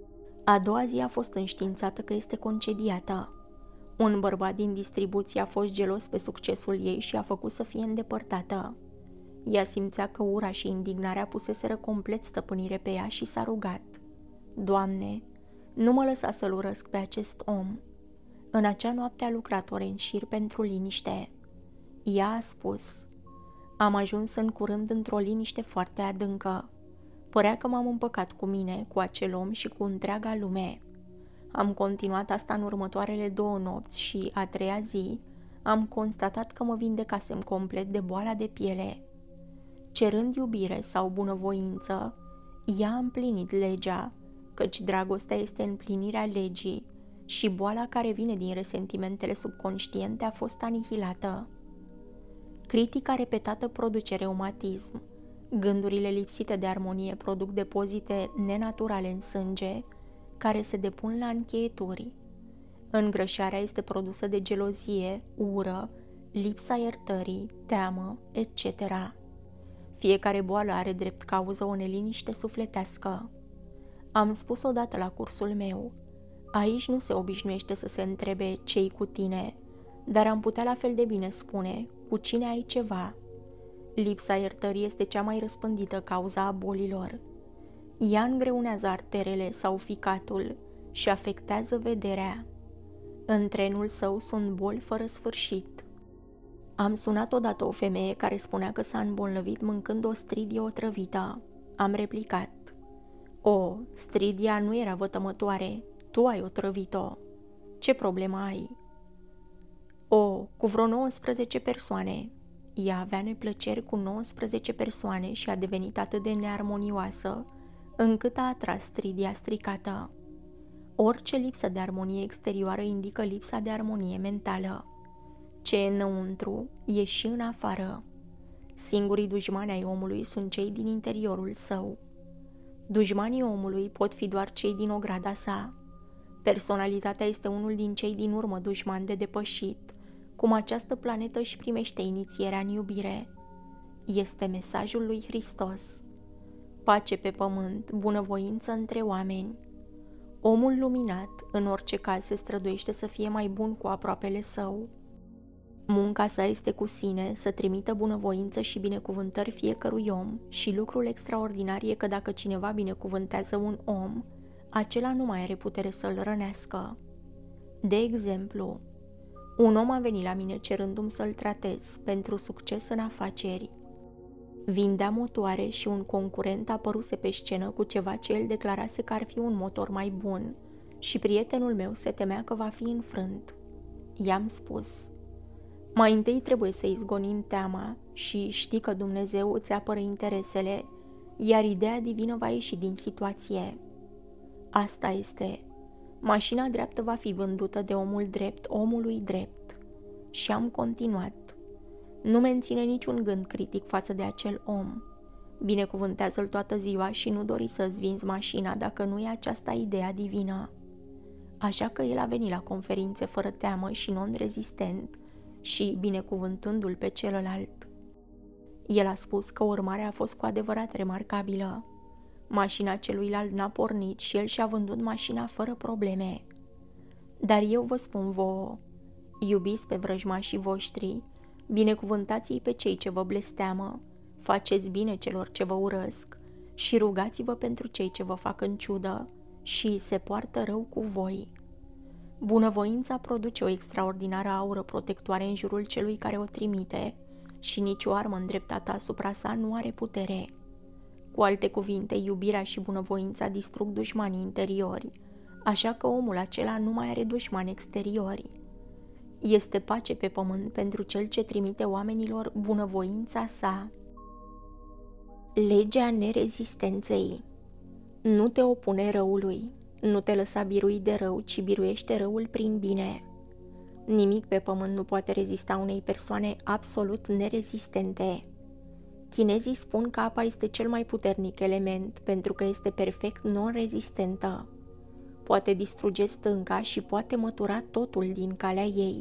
A doua zi a fost înștiințată că este concediată. Un bărbat din distribuție a fost gelos pe succesul ei și a făcut să fie îndepărtată. Ea simțea că ura și indignarea puseseră complet stăpânire pe ea și s-a rugat: Doamne, nu mă lăsa să-l urăsc pe acest om. În acea noapte a lucrat ore în șir pentru liniște. Ea a spus: am ajuns în curând într-o liniște foarte adâncă. Părea că m-am împăcat cu mine, cu acel om și cu întreaga lume. Am continuat asta în următoarele două nopți și, a treia zi, am constatat că mă vindecasem complet de boala de piele. Cerând iubire sau bunăvoință, ea a împlinit legea, căci dragostea este împlinirea legii și boala care vine din resentimentele subconștiente a fost anihilată. Critica repetată produce reumatism. Gândurile lipsite de armonie produc depozite nenaturale în sânge, care se depun la încheieturi. Îngrășarea este produsă de gelozie, ură, lipsa iertării, teamă, et cetera. Fiecare boală are drept cauză o neliniște sufletească. Am spus odată la cursul meu: aici nu se obișnuiește să se întrebe ce-i cu tine, dar am putea la fel de bine spune cu cine ai ceva. Lipsa iertării este cea mai răspândită cauza a bolilor. Ea îngreunează arterele sau ficatul și afectează vederea. În trenul său sunt boli fără sfârșit. Am sunat odată o femeie care spunea că s-a îmbolnăvit mâncând o stridie otrăvită. Am replicat: o, stridia nu era vătămătoare, tu ai otrăvit-o. Ce problemă ai? O, cu vreo nouăsprezece persoane. Ea avea neplăceri cu nouăsprezece persoane și a devenit atât de nearmonioasă, încât a atras stridia stricată. Orice lipsă de armonie exterioară indică lipsa de armonie mentală. Ce e înăuntru, e și în afară. Singurii dușmani ai omului sunt cei din interiorul său. Dușmanii omului pot fi doar cei din ograda sa. Personalitatea este unul din cei din urmă dușmani de depășit, cum această planetă își primește inițierea în iubire. Este mesajul lui Hristos. Pace pe pământ, bunăvoință între oameni. Omul luminat, în orice caz, se străduiește să fie mai bun cu aproapele său. Munca sa este cu sine să trimită bunăvoință și binecuvântări fiecărui om și lucrul extraordinar e că dacă cineva binecuvântează un om, acela nu mai are putere să-l rănească. De exemplu, un om a venit la mine cerându-mi să-l tratez pentru succes în afaceri. Vindea motoare și un concurent apăruse pe scenă cu ceva ce el declarase că ar fi un motor mai bun și prietenul meu se temea că va fi înfrânt. I-am spus: mai întâi trebuie să izgonim teama și știi că Dumnezeu îți apără interesele, iar ideea divină va ieși din situație. Asta este. Mașina dreaptă va fi vândută de omul drept omului drept. Și am continuat: nu menține niciun gând critic față de acel om. Binecuvântează-l toată ziua și nu dori să-ți vinzi mașina dacă nu e aceasta ideea divină. așa că el a venit la conferințe fără teamă și non-rezistent și binecuvântându-l pe celălalt. El a spus că urmarea a fost cu adevărat remarcabilă. Mașina celuilalt n-a pornit și el și-a vândut mașina fără probleme. Dar eu vă spun vouă, iubiți pe vrăjmașii voștri, binecuvântați-i pe cei ce vă blesteamă, faceți bine celor ce vă urăsc și rugați-vă pentru cei ce vă fac în ciudă și se poartă rău cu voi. Bunăvoința produce o extraordinară aură protectoare în jurul celui care o trimite și nicio armă îndreptată asupra sa nu are putere. Cu alte cuvinte, iubirea și bunăvoința distrug dușmanii interiori, așa că omul acela nu mai are dușmani exteriori. Este pace pe pământ pentru cel ce trimite oamenilor bunăvoința sa. Legea nerezistenței. Nu te opune răului, nu te lăsa birui de rău, ci biruiește răul prin bine. Nimic pe pământ nu poate rezista unei persoane absolut nerezistente. Chinezii spun că apa este cel mai puternic element pentru că este perfect non-rezistentă. Poate distruge stânca și poate mătura totul din calea ei.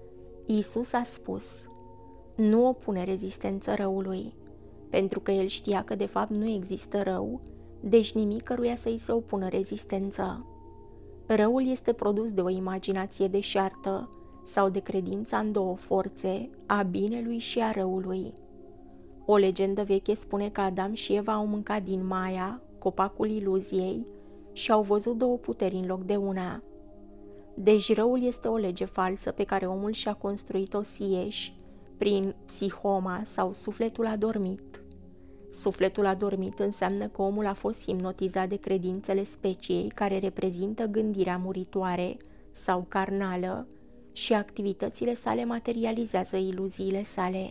Iisus a spus: nu opune rezistență răului, pentru că el știa că de fapt nu există rău, deci nimic căruia să-i se opună rezistență. Răul este produs de o imaginație deșartă sau de credința în două forțe, a binelui și a răului. O legendă veche spune că Adam și Eva au mâncat din Maia, copacul iluziei, și au văzut două puteri în loc de una. Deci răul este o lege falsă pe care omul și-a construit-o sieși prin psihoma sau sufletul adormit. Sufletul adormit înseamnă că omul a fost hipnotizat de credințele speciei care reprezintă gândirea muritoare sau carnală și activitățile sale materializează iluziile sale.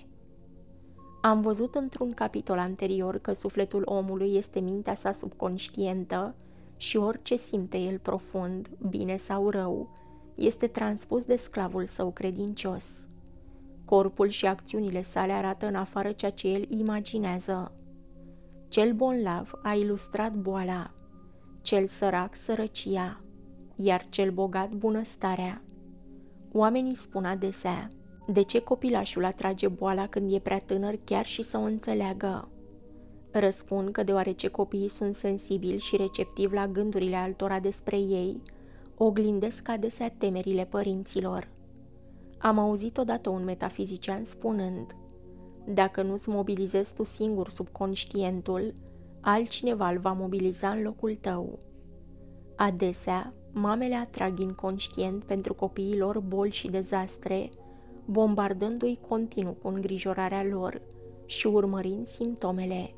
Am văzut într-un capitol anterior că sufletul omului este mintea sa subconștientă și orice simte el profund, bine sau rău, este transpus de sclavul său credincios. Corpul și acțiunile sale arată în afară ceea ce el imaginează. Cel bolnav a ilustrat boala, cel sărac sărăcia, iar cel bogat bunăstarea. Oamenii spun adesea: de ce copilașul atrage boala când e prea tânăr chiar și să o înțeleagă? Răspund că deoarece copiii sunt sensibili și receptivi la gândurile altora despre ei, oglindesc adesea temerile părinților. Am auzit odată un metafizician spunând: dacă nu-ți mobilizezi tu singur subconștientul, altcineva îl va mobiliza în locul tău. Adesea, mamele atrag inconștient pentru copiii lor boli și dezastre, bombardându-i continuu cu îngrijorarea lor și urmărind simptomele.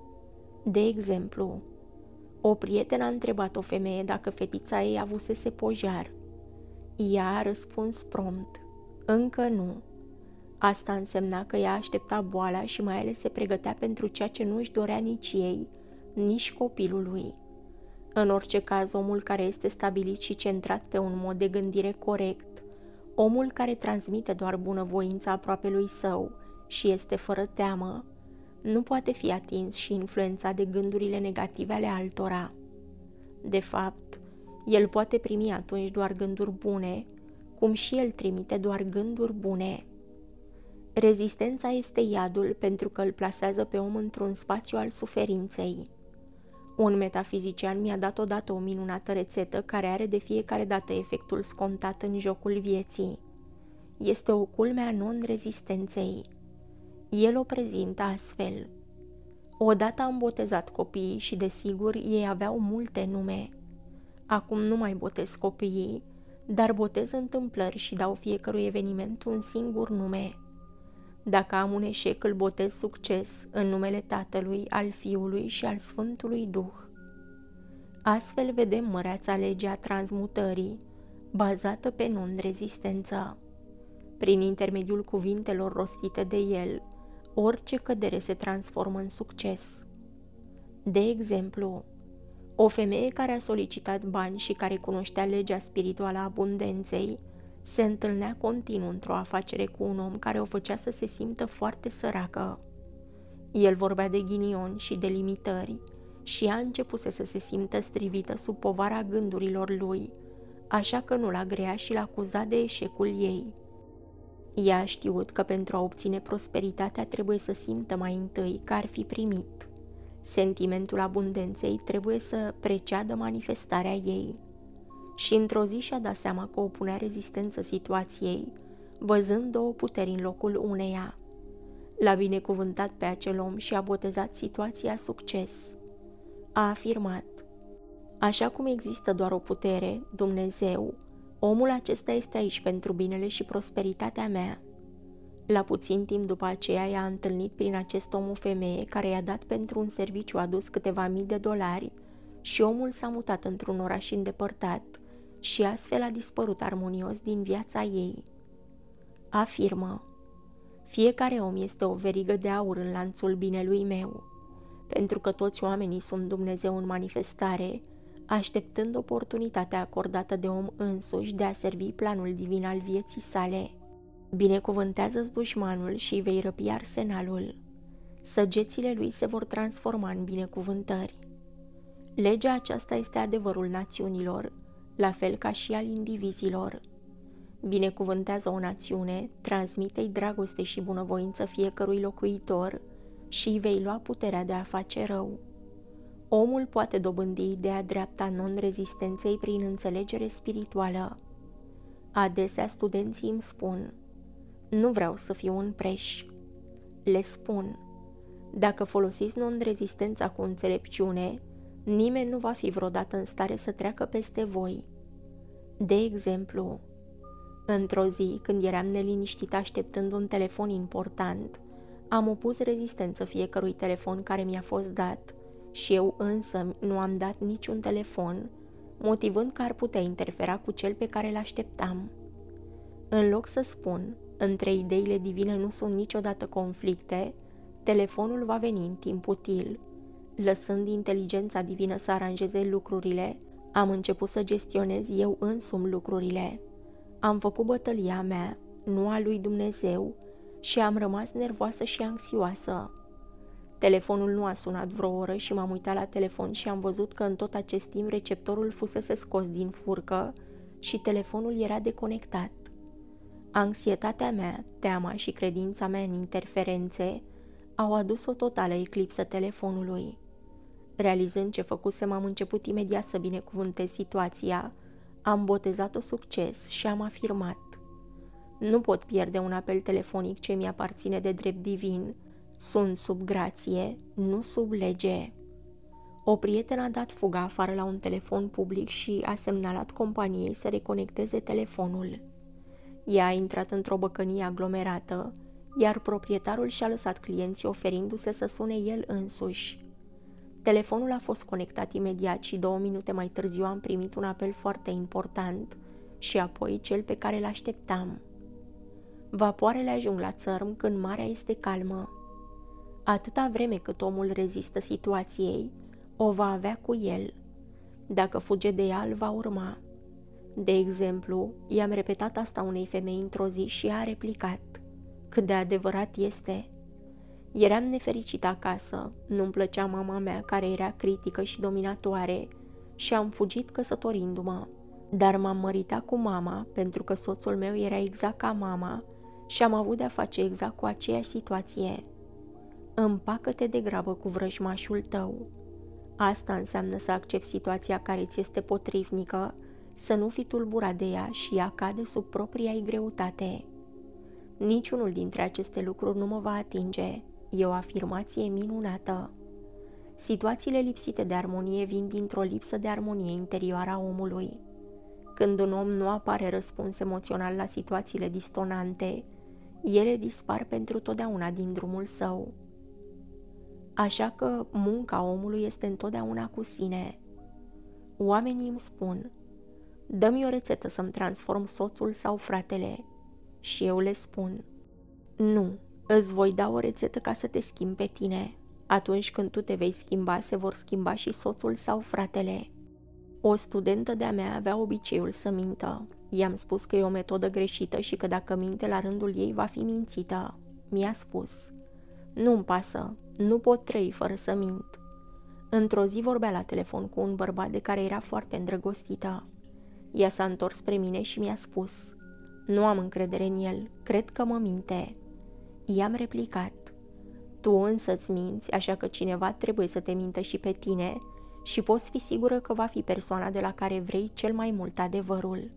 De exemplu, o prietenă a întrebat o femeie dacă fetița ei avusese pojar. Ea a răspuns prompt: încă nu. Asta însemna că ea aștepta boala și mai ales se pregătea pentru ceea ce nu își dorea nici ei, nici copilului. În orice caz, omul care este stabilit și centrat pe un mod de gândire corect, omul care transmite doar bunăvoința aproapelui său și este fără teamă, nu poate fi atins și influențat de gândurile negative ale altora. De fapt, el poate primi atunci doar gânduri bune, cum și el trimite doar gânduri bune. Rezistența este iadul pentru că îl plasează pe om într-un spațiu al suferinței. Un metafizician mi-a dat odată o minunată rețetă care are de fiecare dată efectul scontat în jocul vieții. Este o culme a non-rezistenței. El o prezintă astfel: odată am botezat copiii și, desigur, ei aveau multe nume. Acum nu mai botez copiii, dar botez întâmplări și dau fiecărui eveniment un singur nume. Dacă am un eșec, îl botez succes în numele Tatălui, al Fiului și al Sfântului Duh. Astfel vedem măreața lege a transmutării, bazată pe non-rezistență. Prin intermediul cuvintelor rostite de el, orice cădere se transformă în succes. De exemplu, o femeie care a solicitat bani și care cunoștea legea spirituală a abundenței, se întâlnea continuu într-o afacere cu un om care o făcea să se simtă foarte săracă. El vorbea de ghinion și de limitări și ea începuse să se simtă strivită sub povara gândurilor lui, așa că nu l-a grea și l-a acuzat de eșecul ei. Ea a știut că pentru a obține prosperitatea trebuie să simtă mai întâi că ar fi primit. Sentimentul abundenței trebuie să preceadă manifestarea ei. Și într-o zi și-a dat seama că opunea rezistență situației, văzând două puteri în locul uneia. L-a binecuvântat pe acel om și a botezat situația succes. A afirmat: așa cum există doar o putere, Dumnezeu, omul acesta este aici pentru binele și prosperitatea mea. La puțin timp după aceea i-a întâlnit prin acest om o femeie care i-a dat pentru un serviciu adus câteva mii de dolari și omul s-a mutat într-un oraș îndepărtat și astfel a dispărut armonios din viața ei. Afirmă: fiecare om este o verigă de aur în lanțul binelui meu, pentru că toți oamenii sunt Dumnezeu în manifestare, așteptând oportunitatea acordată de om însuși de a servi planul divin al vieții sale. Binecuvântează-ți dușmanul și îi vei răpi arsenalul. Săgețile lui se vor transforma în binecuvântări. Legea aceasta este adevărul națiunilor, la fel ca și al indivizilor. Binecuvântează o națiune, transmite-i dragoste și bunăvoință fiecărui locuitor și îi vei lua puterea de a face rău. Omul poate dobândi ideea dreaptă a non-rezistenței prin înțelegere spirituală. Adesea studenții îmi spun: nu vreau să fiu un preș. Le spun: dacă folosiți non-rezistența cu înțelepciune, nimeni nu va fi vreodată în stare să treacă peste voi. De exemplu, într-o zi, când eram neliniștit așteptând un telefon important, am opus rezistență fiecărui telefon care mi-a fost dat și eu însă nu am dat niciun telefon, motivând că ar putea interfera cu cel pe care l-așteptam. În loc să spun: între ideile divine nu sunt niciodată conflicte, telefonul va veni în timp util. Lăsând inteligența divină să aranjeze lucrurile, am început să gestionez eu însumi lucrurile. Am făcut bătălia mea, nu a lui Dumnezeu, și am rămas nervoasă și anxioasă. Telefonul nu a sunat vreo oră și m-am uitat la telefon și am văzut că în tot acest timp receptorul fusese scos din furcă și telefonul era deconectat. Anxietatea mea, teama și credința mea în interferențe au adus o totală eclipsă telefonului. Realizând ce făcusem, am început imediat să binecuvântez situația, am botezat-o succes și am afirmat: nu pot pierde un apel telefonic ce mi-aparține de drept divin, sunt sub grație, nu sub lege. O prietenă a dat fuga afară la un telefon public și a semnalat companiei să reconecteze telefonul. Ea a intrat într-o băcănie aglomerată, iar proprietarul și-a lăsat clienții oferindu-se să sune el însuși. Telefonul a fost conectat imediat și două minute mai târziu am primit un apel foarte important și apoi cel pe care l-așteptam. Vapoarele ajung la țărm când marea este calmă. Atâta vreme cât omul rezistă situației, o va avea cu el. Dacă fuge de ea, îl va urma. De exemplu, i-am repetat asta unei femei într-o zi și ea a replicat: cât de adevărat este. Eram nefericită acasă, nu-mi plăcea mama mea care era critică și dominatoare și am fugit căsătorindu-mă. Dar m-am măritat cu mama pentru că soțul meu era exact ca mama și am avut de-a face exact cu aceeași situație. Împacă-te de grabă cu vrăjmașul tău. Asta înseamnă să accepti situația care ți este potrivnică, să nu fii tulburat de ea și ea cade sub propria ei greutate. Niciunul dintre aceste lucruri nu mă va atinge. E o afirmație minunată. Situațiile lipsite de armonie vin dintr-o lipsă de armonie interioară a omului. Când un om nu apare răspuns emoțional la situațiile distonante, ele dispar pentru totdeauna din drumul său. Așa că munca omului este întotdeauna cu sine. Oamenii îmi spun: dă-mi o rețetă să-mi transform soțul sau fratele. Și eu le spun: nu, îți voi da o rețetă ca să te schimbi pe tine. Atunci când tu te vei schimba, se vor schimba și soțul sau fratele. O studentă de-a mea avea obiceiul să mintă. I-am spus că e o metodă greșită și că dacă minte la rândul ei va fi mințită. Mi-a spus: nu-mi pasă, nu pot trăi fără să mint. Într-o zi vorbea la telefon cu un bărbat de care era foarte îndrăgostită. Ea s-a întors spre mine și mi-a spus: "Nu am încredere în el, cred că mă minte." I-am replicat: "Tu însă-ți minți, așa că cineva trebuie să te mintă și pe tine și poți fi sigură că va fi persoana de la care vrei cel mai mult adevărul."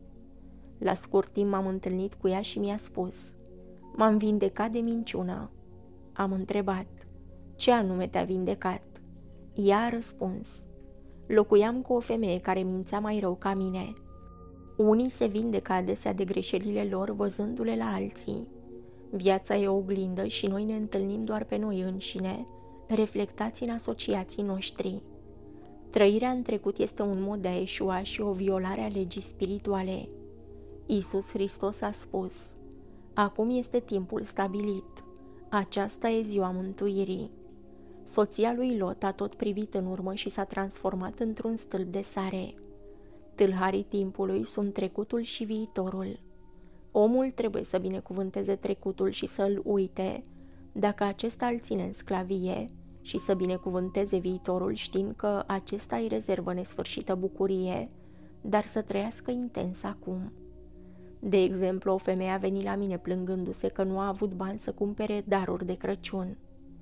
La scurt timp m-am întâlnit cu ea și mi-a spus: "M-am vindecat de minciună." Am întrebat: "Ce anume te-a vindecat?" Ea a răspuns: "Locuiam cu o femeie care mințea mai rău ca mine." Unii se vindecă adesea de greșelile lor văzându-le la alții. Viața e o oglindă și noi ne întâlnim doar pe noi înșine, reflectați în asociații noștri. Trăirea în trecut este un mod de a eșua și o violare a legii spirituale. Iisus Hristos a spus: "Acum este timpul stabilit. Aceasta e ziua mântuirii." Soția lui Lot a tot privit în urmă și s-a transformat într-un stâlp de sare. Tâlharii timpului sunt trecutul și viitorul. Omul trebuie să binecuvânteze trecutul și să îl uite, dacă acesta îl ține în sclavie, și să binecuvânteze viitorul știind că acesta îi rezervă nesfârșită bucurie, dar să trăiască intens acum. De exemplu, o femeie a venit la mine plângându-se că nu a avut bani să cumpere daruri de Crăciun.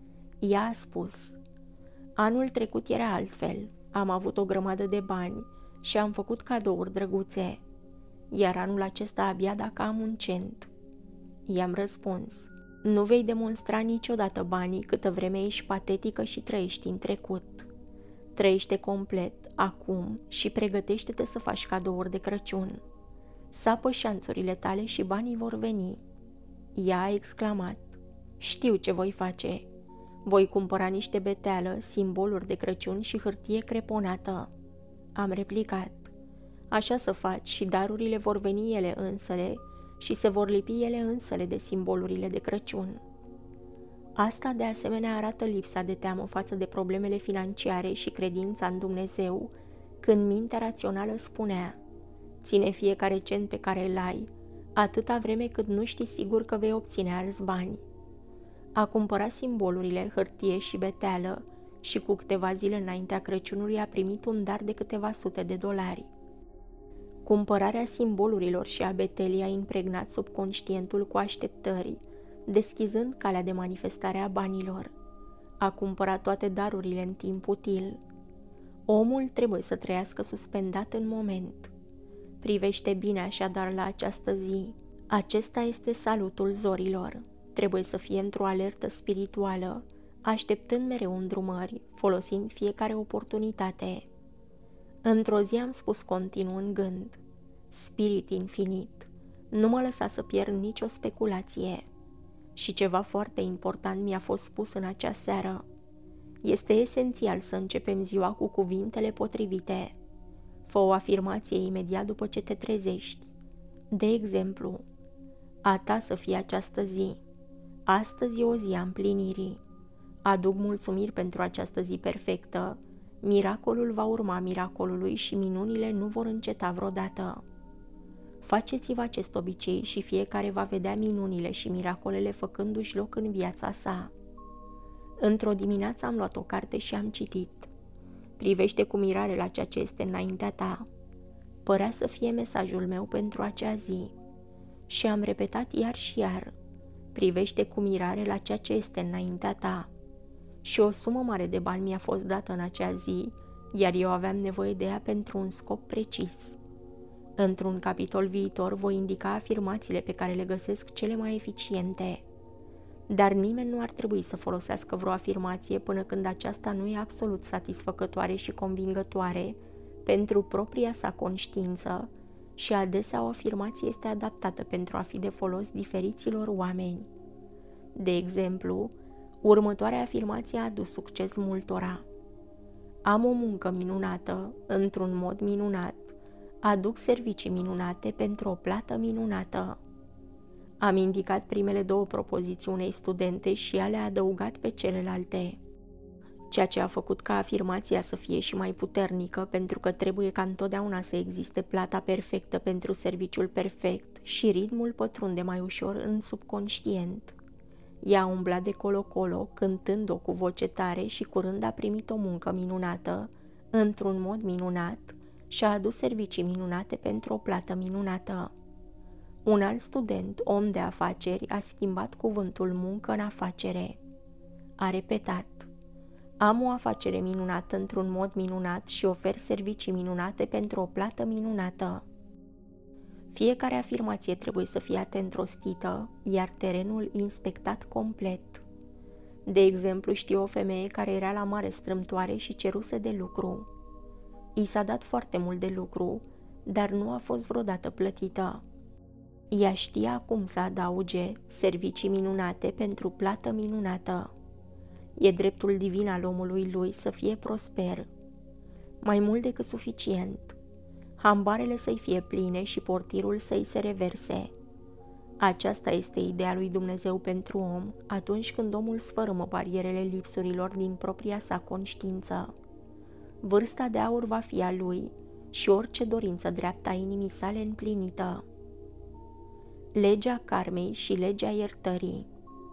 Ea a spus: "Anul trecut era altfel, am avut o grămadă de bani și am făcut cadouri drăguțe, iar anul acesta abia dacă am un cent." I-am răspuns: "Nu vei demonstra niciodată banii câtă vreme ești patetică și trăiești în trecut. Trăiește complet, acum, și pregătește-te să faci cadouri de Crăciun. Sapă șanțurile tale și banii vor veni." Ea a exclamat: "Știu ce voi face. Voi cumpăra niște beteală, simboluri de Crăciun și hârtie creponată." Am replicat: "Așa să faci și darurile vor veni ele însele și se vor lipi ele însele de simbolurile de Crăciun." Asta de asemenea arată lipsa de teamă față de problemele financiare și credința în Dumnezeu, când mintea rațională spunea: "Ține fiecare cent pe care îl ai, atâta vreme cât nu știi sigur că vei obține alți bani." A cumpăra simbolurile, hârtie și beteală și cu câteva zile înaintea Crăciunului a primit un dar de câteva sute de dolari. Cumpărarea simbolurilor și a betelii a impregnat subconștientul cu așteptări, deschizând calea de manifestare a banilor. A cumpărat toate darurile în timp util. Omul trebuie să trăiască suspendat în moment. Privește bine așadar la această zi. Acesta este salutul zorilor. Trebuie să fie într-o alertă spirituală, așteptând mereu îndrumări, folosind fiecare oportunitate. Într-o zi am spus continuu în gând: "Spirit infinit, nu mă lăsa să pierd nicio speculație." Și ceva foarte important mi-a fost spus în acea seară: "Este esențial să începem ziua cu cuvintele potrivite. Fă o afirmație imediat după ce te trezești. De exemplu: a ta să fie această zi. Astăzi e o zi a împlinirii. Aduc mulțumiri pentru această zi perfectă. Miracolul va urma miracolului și minunile nu vor înceta vreodată." Faceți-vă acest obicei și fiecare va vedea minunile și miracolele făcându-și loc în viața sa. Într-o dimineață am luat o carte și am citit: "Privește cu mirare la ceea ce este înaintea ta." Părea să fie mesajul meu pentru acea zi. Și am repetat iar și iar: "Privește cu mirare la ceea ce este înaintea ta." Și o sumă mare de bani mi-a fost dată în acea zi, iar eu aveam nevoie de ea pentru un scop precis. Într-un capitol viitor voi indica afirmațiile pe care le găsesc cele mai eficiente. Dar nimeni nu ar trebui să folosească vreo afirmație până când aceasta nu e absolut satisfăcătoare și convingătoare pentru propria sa conștiință, și adesea o afirmație este adaptată pentru a fi de folos diferiților oameni. De exemplu, următoarea afirmație a adus succes multora: "Am o muncă minunată, într-un mod minunat, aduc servicii minunate pentru o plată minunată." Am indicat primele două propoziții unei studente și ea le-a adăugat pe celelalte, ceea ce a făcut ca afirmația să fie și mai puternică, pentru că trebuie ca întotdeauna să existe plata perfectă pentru serviciul perfect și ritmul pătrunde mai ușor în subconștient. Ea a umblat de colo-colo, cântând-o cu voce tare, și curând a primit o muncă minunată, într-un mod minunat, și-a adus servicii minunate pentru o plată minunată. Un alt student, om de afaceri, a schimbat cuvântul muncă în afacere. A repetat: am o afacere minunată într-un mod minunat și ofer servicii minunate pentru o plată minunată. Fiecare afirmație trebuie să fie atent rostită, iar terenul inspectat complet. De exemplu, știu o femeie care era la mare strâmtoare și ceruse de lucru. I s-a dat foarte mult de lucru, dar nu a fost vreodată plătită. Ea știa cum să adauge servicii minunate pentru plată minunată. E dreptul divin al omului lui să fie prosper. Mai mult decât suficient. Hambarele să-i fie pline și portirul să-i se reverse. Aceasta este ideea lui Dumnezeu pentru om atunci când omul sfărâmă barierele lipsurilor din propria sa conștiință. Vârsta de aur va fi a lui și orice dorință dreaptă a inimii sale împlinită. Legea karmei și legea iertării.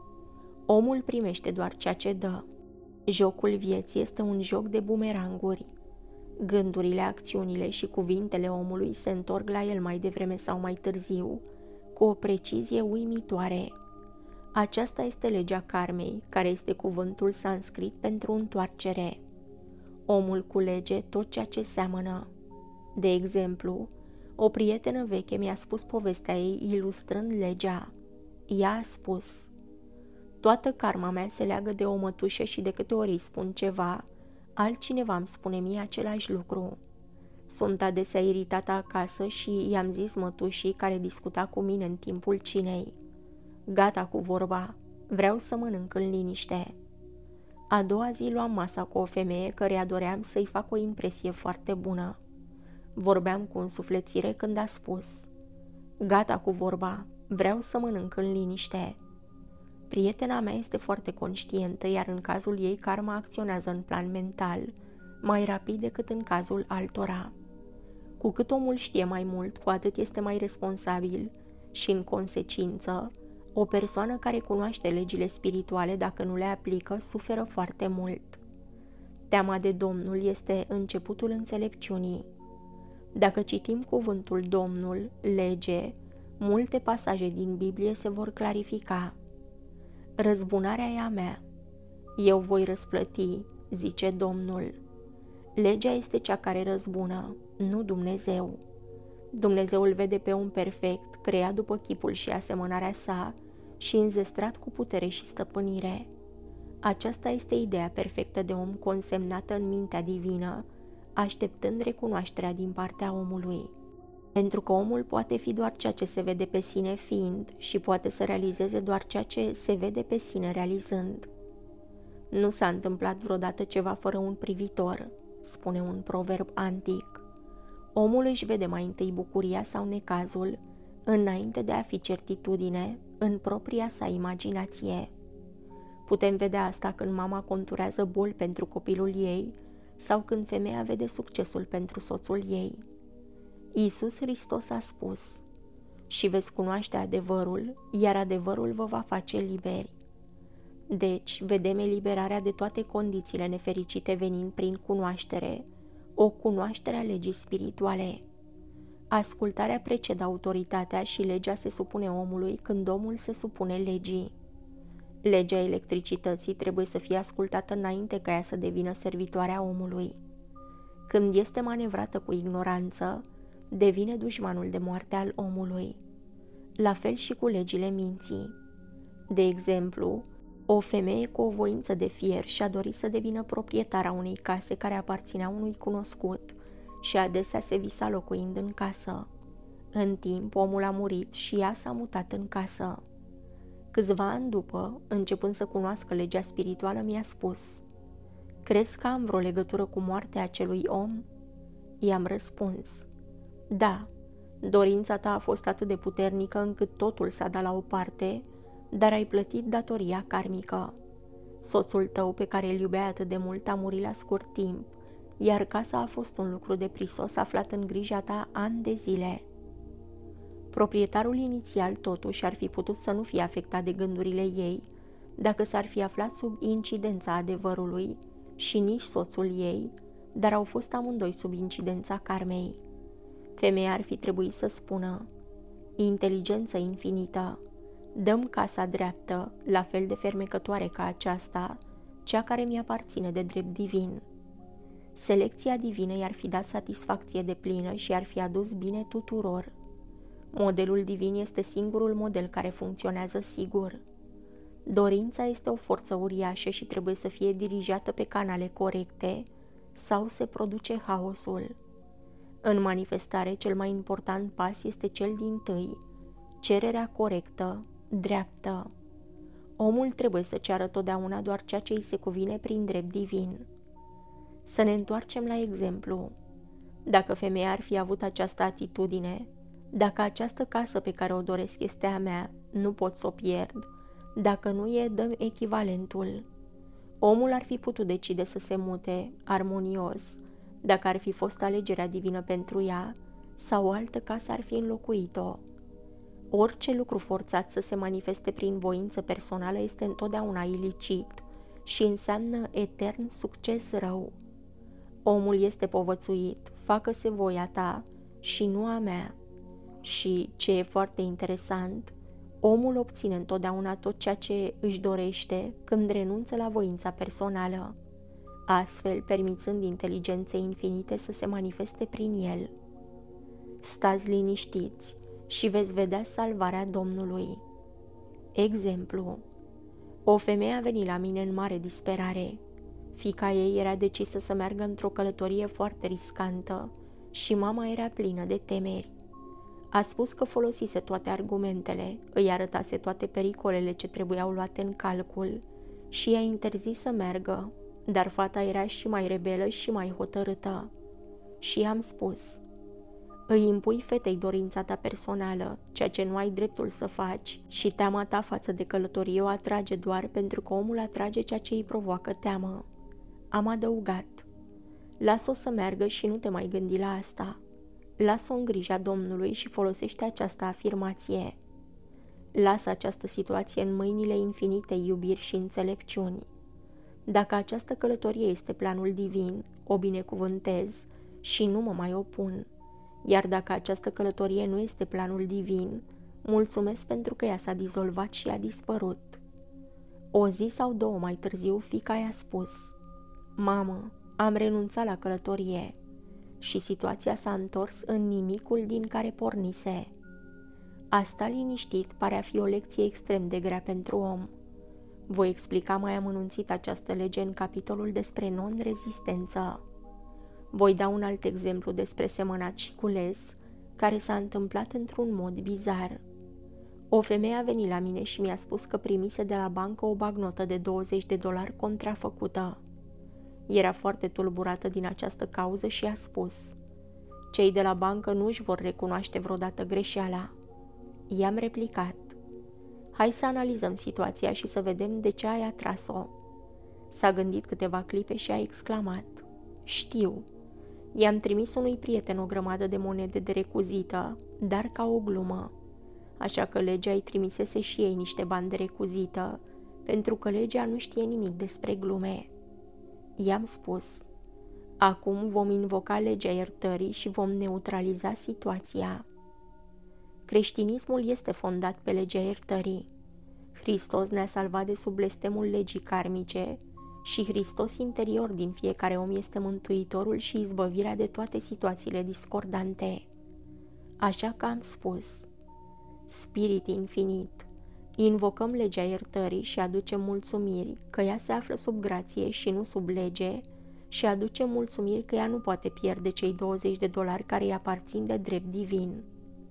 Omul primește doar ceea ce dă. Jocul vieții este un joc de bumeranguri. Gândurile, acțiunile și cuvintele omului se întorc la el mai devreme sau mai târziu, cu o precizie uimitoare. Aceasta este legea karmei, care este cuvântul sanscrit pentru întoarcere. Omul culege tot ceea ce seamănă. De exemplu, o prietenă veche mi-a spus povestea ei ilustrând legea. Ea a spus: toată karma mea se leagă de o mătușă și de câte ori îi spun ceva, altcineva îmi spune mie același lucru. Sunt adesea iritată acasă și i-am zis mătușii care discuta cu mine în timpul cinei: gata cu vorba, vreau să mănânc în liniște. A doua zi luam masa cu o femeie căreia doream să-i fac o impresie foarte bună. Vorbeam cu însuflețire când a spus: gata cu vorba, vreau să mănânc în liniște. Prietena mea este foarte conștientă, iar în cazul ei karma acționează în plan mental, mai rapid decât în cazul altora. Cu cât omul știe mai mult, cu atât este mai responsabil și, în consecință, o persoană care cunoaște legile spirituale, dacă nu le aplică, suferă foarte mult. Teama de Domnul este începutul înțelepciunii. Dacă citim cuvântul Domnul, lege, multe pasaje din Biblie se vor clarifica. Răzbunarea e a mea. Eu voi răsplăti, zice Domnul. Legea este cea care răzbună, nu Dumnezeu. Dumnezeu îl vede pe om perfect, creat după chipul și asemănarea sa și înzestrat cu putere și stăpânire. Aceasta este ideea perfectă de om consemnată în mintea divină, așteptând recunoașterea din partea omului. Pentru că omul poate fi doar ceea ce se vede pe sine fiind și poate să realizeze doar ceea ce se vede pe sine realizând. Nu s-a întâmplat vreodată ceva fără un privitor, spune un proverb antic. Omul își vede mai întâi bucuria sau necazul, înainte de a fi certitudine, în propria sa imaginație. Putem vedea asta când mama conturează boli pentru copilul ei sau când femeia vede succesul pentru soțul ei. Iisus Hristos a spus: și veți cunoaște adevărul, iar adevărul vă va face liberi. Deci, vedem eliberarea de toate condițiile nefericite venind prin cunoaștere, o cunoaștere a legii spirituale. Ascultarea precedă autoritatea și legea se supune omului când omul se supune legii. Legea electricității trebuie să fie ascultată înainte ca ea să devină servitoarea omului. Când este manevrată cu ignoranță, devine dușmanul de moarte al omului. La fel și cu legile minții. De exemplu, o femeie cu o voință de fier și-a dorit să devină proprietara unei case care aparținea unui cunoscut și adesea se visa locuind în casă. În timp, omul a murit și ea s-a mutat în casă. Câțiva ani după, începând să cunoască legea spirituală, mi-a spus: crezi că am vreo legătură cu moartea acelui om? I-am răspuns: da, dorința ta a fost atât de puternică încât totul s-a dat la o parte, dar ai plătit datoria karmică. Soțul tău pe care îl iubea atât de mult a murit la scurt timp, iar casa a fost un lucru de prisos aflat în grija ta ani de zile. Proprietarul inițial totuși ar fi putut să nu fie afectat de gândurile ei dacă s-ar fi aflat sub incidența adevărului și nici soțul ei dar au fost amândoi sub incidența karmei. Femeia ar fi trebuit să spună: inteligență infinită, dă-mi casa dreaptă, la fel de fermecătoare ca aceasta, cea care mi-aparține de drept divin. Selecția divină i-ar fi dat satisfacție deplină și ar fi adus bine tuturor. Modelul divin este singurul model care funcționează sigur. Dorința este o forță uriașă și trebuie să fie dirijată pe canale corecte, sau se produce haosul. În manifestare, cel mai important pas este cel dintâi, cererea corectă, dreaptă. Omul trebuie să ceară totdeauna doar ceea ce îi se cuvine prin drept divin. Să ne întoarcem la exemplu. Dacă femeia ar fi avut această atitudine, dacă această casă pe care o doresc este a mea, nu pot să o pierd, dacă nu e, dă-mi echivalentul. Omul ar fi putut decide să se mute, armonios, dacă ar fi fost alegerea divină pentru ea, sau o altă casă ar fi înlocuit-o. Orice lucru forțat să se manifeste prin voință personală este întotdeauna ilicit și înseamnă etern succes rău. Omul este povățuit, facă-se voia ta și nu a mea. Și, ce e foarte interesant, omul obține întotdeauna tot ceea ce își dorește când renunță la voința personală, astfel permițând inteligenței infinite să se manifeste prin el. Stați liniștiți și veți vedea salvarea Domnului. Exemplu: o femeie a venit la mine în mare disperare. Fiica ei era decisă să meargă într-o călătorie foarte riscantă și mama era plină de temeri. A spus că folosise toate argumentele, îi arătase toate pericolele ce trebuiau luate în calcul și i-a interzis să meargă, dar fata era și mai rebelă și mai hotărâtă. Și i-am spus: îi impui fetei dorința ta personală, ceea ce nu ai dreptul să faci, și teama ta față de călătorie o atrage doar pentru că omul atrage ceea ce îi provoacă teamă. Am adăugat: lasă-o să meargă și nu te mai gândi la asta. Lasă-o în grija Domnului și folosește această afirmație: lasă această situație în mâinile infinitei iubiri și înțelepciuni. Dacă această călătorie este planul divin, o binecuvântez și nu mă mai opun. Iar dacă această călătorie nu este planul divin, mulțumesc pentru că ea s-a dizolvat și a dispărut. O zi sau două mai târziu, fiica i-a spus: mamă, am renunțat la călătorie. Și situația s-a întors în nimicul din care pornise. A sta liniștit pare a fi o lecție extrem de grea pentru om. Voi explica mai amănunțit această lege în capitolul despre non-rezistență. Voi da un alt exemplu despre semănat și cules, care s-a întâmplat într-un mod bizar. O femeie a venit la mine și mi-a spus că primise de la bancă o bagnotă de douăzeci de dolari contrafăcută. Era foarte tulburată din această cauză și a spus: cei de la bancă nu își vor recunoaște vreodată greșeala. I-am replicat: hai să analizăm situația și să vedem de ce ai atras-o. S-a gândit câteva clipe și a exclamat: știu. I-am trimis unui prieten o grămadă de monede de recuzită, dar ca o glumă. Așa că legea îi trimisese și ei niște bani de recuzită, pentru că legea nu știe nimic despre glume. I-am spus: acum vom invoca legea iertării și vom neutraliza situația. Creștinismul este fondat pe legea iertării. Hristos ne-a salvat de sub blestemul legii karmice și Hristos interior din fiecare om este mântuitorul și izbăvirea de toate situațiile discordante. Așa că am spus: Spirit infinit, invocăm legea iertării și aducem mulțumiri că ea se află sub grație și nu sub lege, și aducem mulțumiri că ea nu poate pierde cei douăzeci de dolari care îi aparțin de drept divin.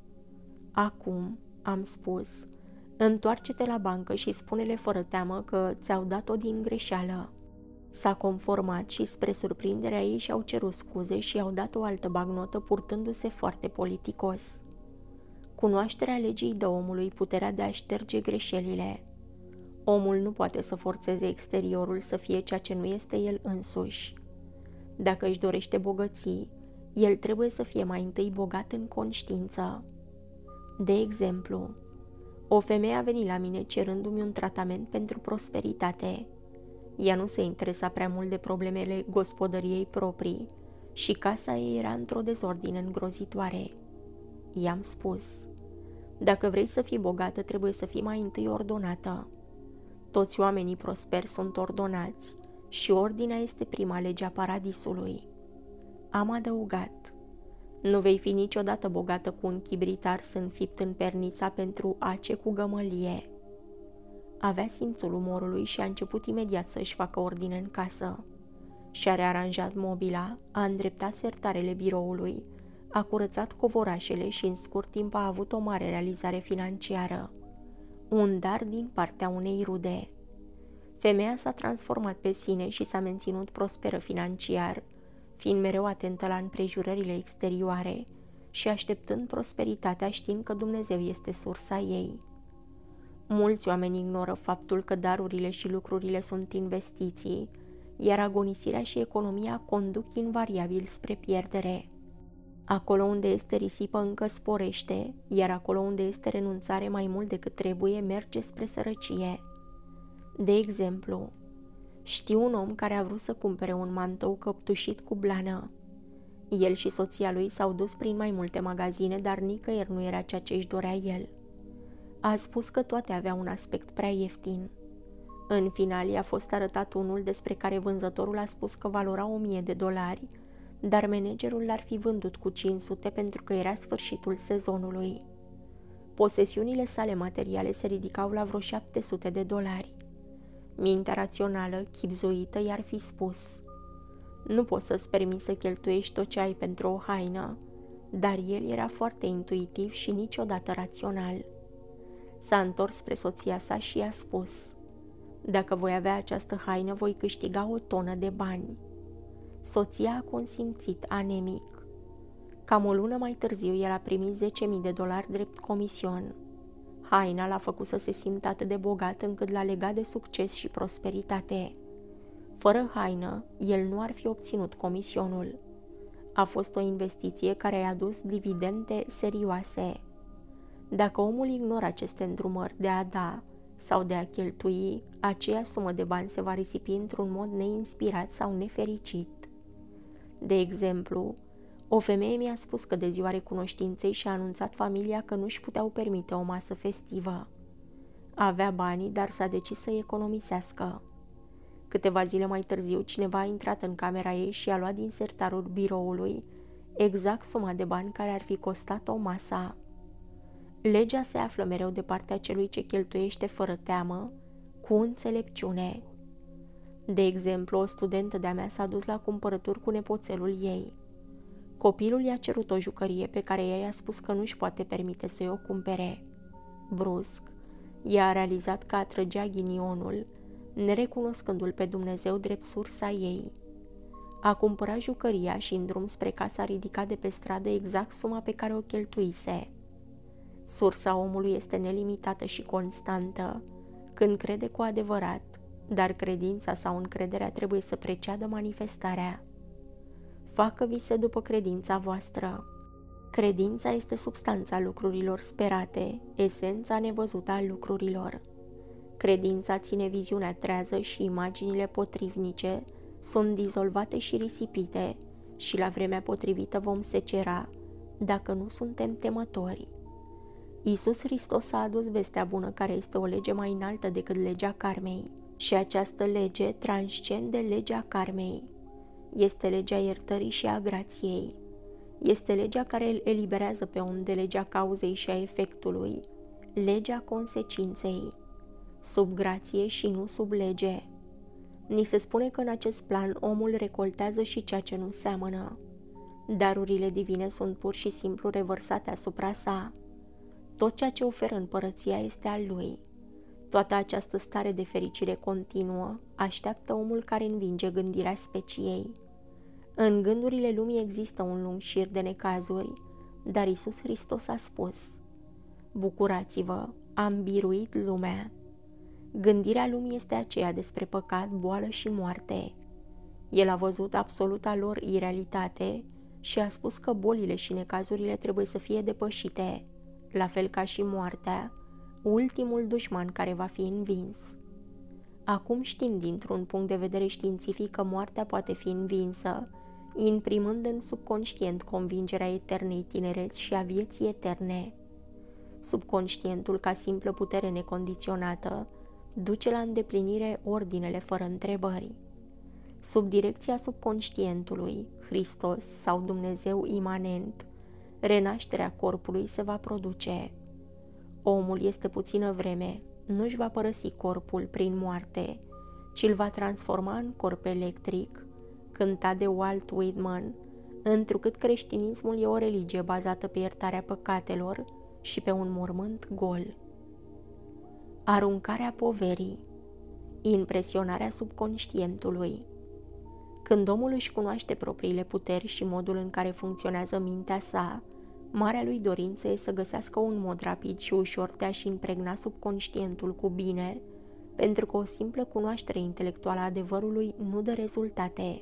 Acum, am spus, întoarce-te la bancă și spune-le fără teamă că ți-au dat-o din greșeală. S-a conformat și, spre surprinderea ei, și-au cerut scuze și i-au dat o altă bagnotă purtându-se foarte politicos. Cunoașterea legii dă omului puterea de a șterge greșelile. Omul nu poate să forțeze exteriorul să fie ceea ce nu este el însuși. Dacă își dorește bogății, el trebuie să fie mai întâi bogat în conștiință. De exemplu, o femeie a venit la mine cerându-mi un tratament pentru prosperitate. Ea nu se interesa prea mult de problemele gospodăriei proprii, și casa ei era într-o dezordine îngrozitoare. I-am spus: dacă vrei să fii bogată, trebuie să fii mai întâi ordonată. Toți oamenii prosperi sunt ordonați și ordinea este prima lege a paradisului. Am adăugat: nu vei fi niciodată bogată cu un chibrit ars înfipt în pernița pentru ace cu gămălie. Avea simțul umorului și a început imediat să-și facă ordine în casă. Și-a rearanjat mobila, a îndreptat sertarele biroului, a curățat covorașele și în scurt timp a avut o mare realizare financiară. Un dar din partea unei rude. Femeia s-a transformat pe sine și s-a menținut prosperă financiar, fiind mereu atentă la împrejurările exterioare și așteptând prosperitatea știind că Dumnezeu este sursa ei. Mulți oameni ignoră faptul că darurile și lucrurile sunt investiții, iar agonisirea și economia conduc invariabil spre pierdere. Acolo unde este risipă încă sporește, iar acolo unde este renunțare mai mult decât trebuie merge spre sărăcie. De exemplu, știu un om care a vrut să cumpere un mantou căptușit cu blană. El și soția lui s-au dus prin mai multe magazine, dar nicăieri nu era ceea ce își dorea el. A spus că toate aveau un aspect prea ieftin. În final i-a fost arătat unul despre care vânzătorul a spus că valora o mie de dolari, dar managerul l-ar fi vândut cu cinci sute pentru că era sfârșitul sezonului. Posesiunile sale materiale se ridicau la vreo șapte sute de dolari. Mintea rațională, chibzuită, i-ar fi spus: nu poți să-ți permiți să cheltuiești tot ce ai pentru o haină, dar el era foarte intuitiv și niciodată rațional. S-a întors spre soția sa și i-a spus: dacă voi avea această haină, voi câștiga o tonă de bani. Soția a consimțit anemic. Cam o lună mai târziu, el a primit zece mii de dolari drept comision. Haina l-a făcut să se simtă atât de bogat încât l-a legat de succes și prosperitate. Fără haină, el nu ar fi obținut comisionul. A fost o investiție care i-a adus dividende serioase. Dacă omul ignoră aceste îndrumări de a da sau de a cheltui, aceea sumă de bani se va risipi într-un mod neinspirat sau nefericit. De exemplu, o femeie mi-a spus că de ziua recunoștinței și-a anunțat familia că nu-și puteau permite o masă festivă. Avea banii, dar s-a decis să economisească. Câteva zile mai târziu, cineva a intrat în camera ei și a luat din sertarul biroului exact suma de bani care ar fi costat o masă. Legea se află mereu de partea celui ce cheltuiește fără teamă, cu înțelepciune. De exemplu, o studentă de-a mea s-a dus la cumpărături cu nepoțelul ei. Copilul i-a cerut o jucărie pe care ea i-a spus că nu-și poate permite să-i o cumpere. Brusc, ea a realizat că atrăgea ghinionul, nerecunoscându-l pe Dumnezeu drept sursa ei. A cumpărat jucăria și în drum spre casă a ridicat de pe stradă exact suma pe care o cheltuise. Sursa omului este nelimitată și constantă când crede cu adevărat, dar credința sau încrederea trebuie să preceadă manifestarea. Facă vise după credința voastră. Credința este substanța lucrurilor sperate, esența nevăzută a lucrurilor. Credința ține viziunea trează și imaginile potrivnice sunt dizolvate și risipite și la vremea potrivită vom secera, dacă nu suntem temători. Iisus Hristos a adus vestea bună care este o lege mai înaltă decât legea karmei și această lege transcende legea karmei. Este legea iertării și a grației. Este legea care îl eliberează pe om de legea cauzei și a efectului, legea consecinței, sub grație și nu sub lege. Ni se spune că în acest plan omul recoltează și ceea ce nu seamănă. Darurile divine sunt pur și simplu revărsate asupra sa. Tot ceea ce oferă împărăția este al lui. Toată această stare de fericire continuă așteaptă omul care învinge gândirea speciei. În gândurile lumii există un lung șir de necazuri, dar Iisus Hristos a spus: bucurați-vă, am biruit lumea. Gândirea lumii este aceea despre păcat, boală și moarte. El a văzut absoluta lor irealitate și a spus că bolile și necazurile trebuie să fie depășite, la fel ca și moartea, ultimul dușman care va fi învins. Acum știm dintr-un punct de vedere științific că moartea poate fi învinsă, imprimând în subconștient convingerea eternei tinereți și a vieții eterne. Subconștientul, ca simplă putere necondiționată, duce la îndeplinire ordinele fără întrebări. Sub direcția subconștientului, Hristos sau Dumnezeu imanent, renașterea corpului se va produce. Omul este puțină vreme, nu-și va părăsi corpul prin moarte, ci îl va transforma în corp electric, cânta de Walt Whitman, întrucât creștinismul e o religie bazată pe iertarea păcatelor și pe un mormânt gol. Aruncarea poverii, impresionarea subconștientului. Când omul își cunoaște propriile puteri și modul în care funcționează mintea sa, marea lui dorință e să găsească un mod rapid și ușor de a-și impregna subconștientul cu bine, pentru că o simplă cunoaștere intelectuală a adevărului nu dă rezultate.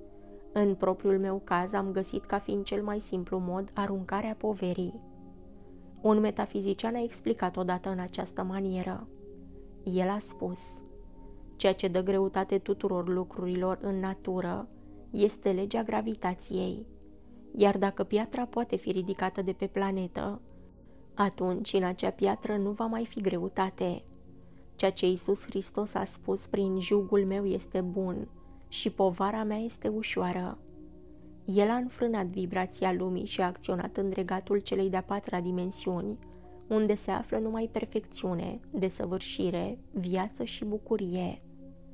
În propriul meu caz am găsit ca fiind cel mai simplu mod aruncarea poverii. Un metafizician a explicat odată în această manieră. El a spus: ceea ce dă greutate tuturor lucrurilor în natură este legea gravitației, iar dacă piatra poate fi ridicată de pe planetă, atunci în acea piatră nu va mai fi greutate. Ceea ce Iisus Hristos a spus prin jugul meu este bun și povara mea este ușoară. El a înfrânat vibrația lumii și a acționat în regatul celei de-a patra dimensiuni, unde se află numai perfecțiune, desăvârșire, viață și bucurie.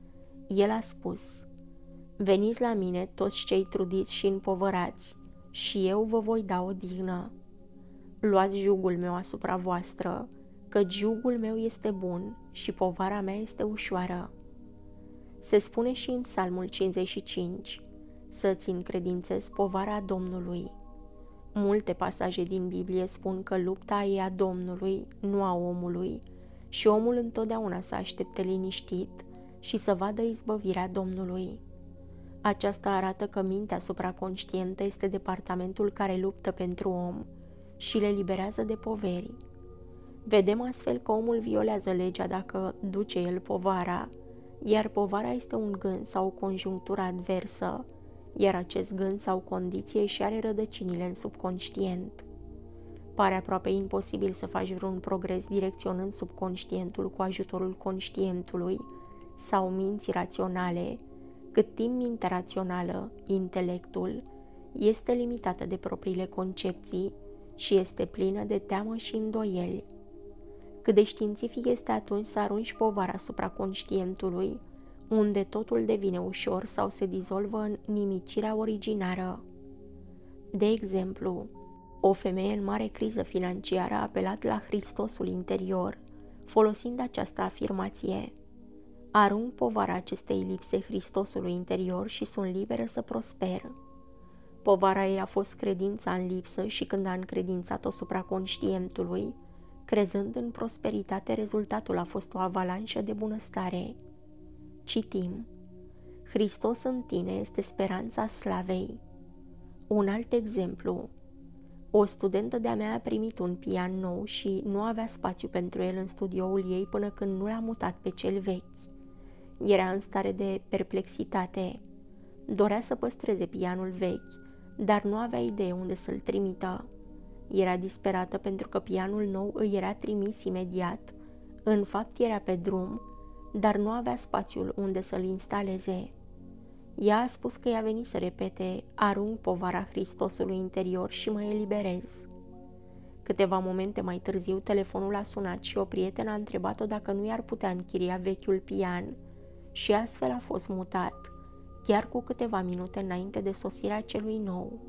El a spus: veniți la mine toți cei trudiți și împovărați, și eu vă voi da odihnă. Luați jugul meu asupra voastră, căci jugul meu este bun și povara mea este ușoară. Se spune și în Psalmul cincizeci și cinci: să-ți încredințezi povara Domnului. Multe pasaje din Biblie spun că lupta e a Domnului, nu a omului, și omul întotdeauna să aștepte liniștit și să vadă izbăvirea Domnului. Aceasta arată că mintea supraconștientă este departamentul care luptă pentru om și le liberează de poveri. Vedem astfel că omul violează legea dacă duce el povara, iar povara este un gând sau o conjunctură adversă, iar acest gând sau condiție își are rădăcinile în subconștient. Pare aproape imposibil să faci vreun progres direcționând subconștientul cu ajutorul conștientului sau minții raționale, cât timp mintea rațională, intelectul, este limitată de propriile concepții și este plină de teamă și îndoieli. Cât de științific este atunci să arunci povara asupra conștientului, unde totul devine ușor sau se dizolvă în nimicirea originară. De exemplu, o femeie în mare criză financiară a apelat la Hristosul interior, folosind această afirmație: arunc povara acestei lipse Hristosului interior și sunt liberă să prosper. Povara ei a fost credința în lipsă și când a încredințat-o supraconștientului, crezând în prosperitate, rezultatul a fost o avalanșă de bunăstare. Citim: Hristos în tine este speranța slavei. Un alt exemplu: o studentă de-a mea a primit un pian nou și nu avea spațiu pentru el în studioul ei până când nu l-a mutat pe cel vechi. Era în stare de perplexitate. Dorea să păstreze pianul vechi, dar nu avea idee unde să-l trimită. Era disperată pentru că pianul nou îi era trimis imediat. În fapt era pe drum, dar nu avea spațiul unde să-l instaleze. Ea a spus că i-a venit să repete: arunc povara Hristosului interior și mă eliberez. Câteva momente mai târziu, telefonul a sunat și o prietenă a întrebat-o dacă nu i-ar putea închiria vechiul pian și astfel a fost mutat, chiar cu câteva minute înainte de sosirea celui nou.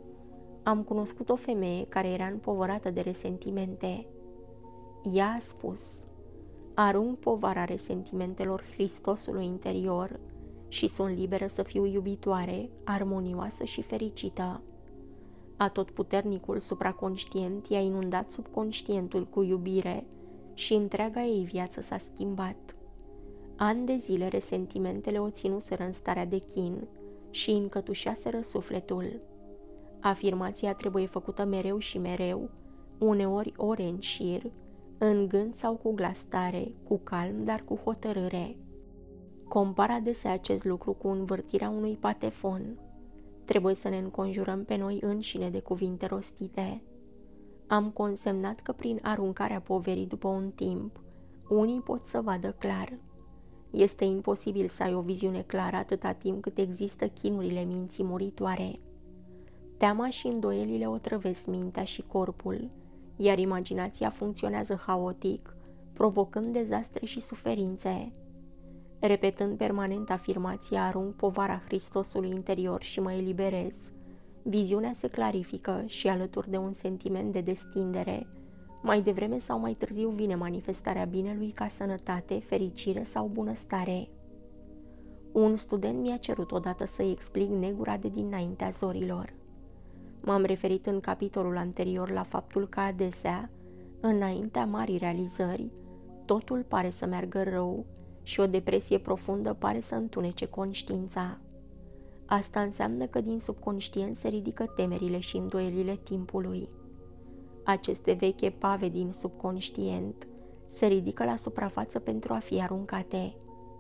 Am cunoscut o femeie care era împovărată de resentimente. Ea a spus: arunc povara resentimentelor Hristosului interior și sunt liberă să fiu iubitoare, armonioasă și fericită. Atotputernicul supraconștient i-a inundat subconștientul cu iubire și întreaga ei viață s-a schimbat. Ani de zile resentimentele o ținuseră în starea de chin și încătușaseră sufletul. Afirmația trebuie făcută mereu și mereu, uneori ore în șir, în gând sau cu glas tare, cu calm, dar cu hotărâre. Compara adesea acest lucru cu învârtirea unui patefon. Trebuie să ne înconjurăm pe noi înșine de cuvinte rostite. Am consemnat că prin aruncarea poverii după un timp, unii pot să vadă clar. Este imposibil să ai o viziune clară atâta timp cât există chinurile minții muritoare. Teama și îndoielile otrăvesc mintea și corpul, iar imaginația funcționează haotic, provocând dezastre și suferințe. Repetând permanent afirmația arunc povara Hristosului interior și mă eliberez, viziunea se clarifică și alături de un sentiment de destindere, mai devreme sau mai târziu vine manifestarea binelui ca sănătate, fericire sau bunăstare. Un student mi-a cerut odată să-i explic negura de dinaintea zorilor. M-am referit în capitolul anterior la faptul că adesea, înaintea marii realizări, totul pare să meargă rău și o depresie profundă pare să întunece conștiința. Asta înseamnă că din subconștient se ridică temerile și îndoielile timpului. Aceste vechi epave din subconștient se ridică la suprafață pentru a fi aruncate.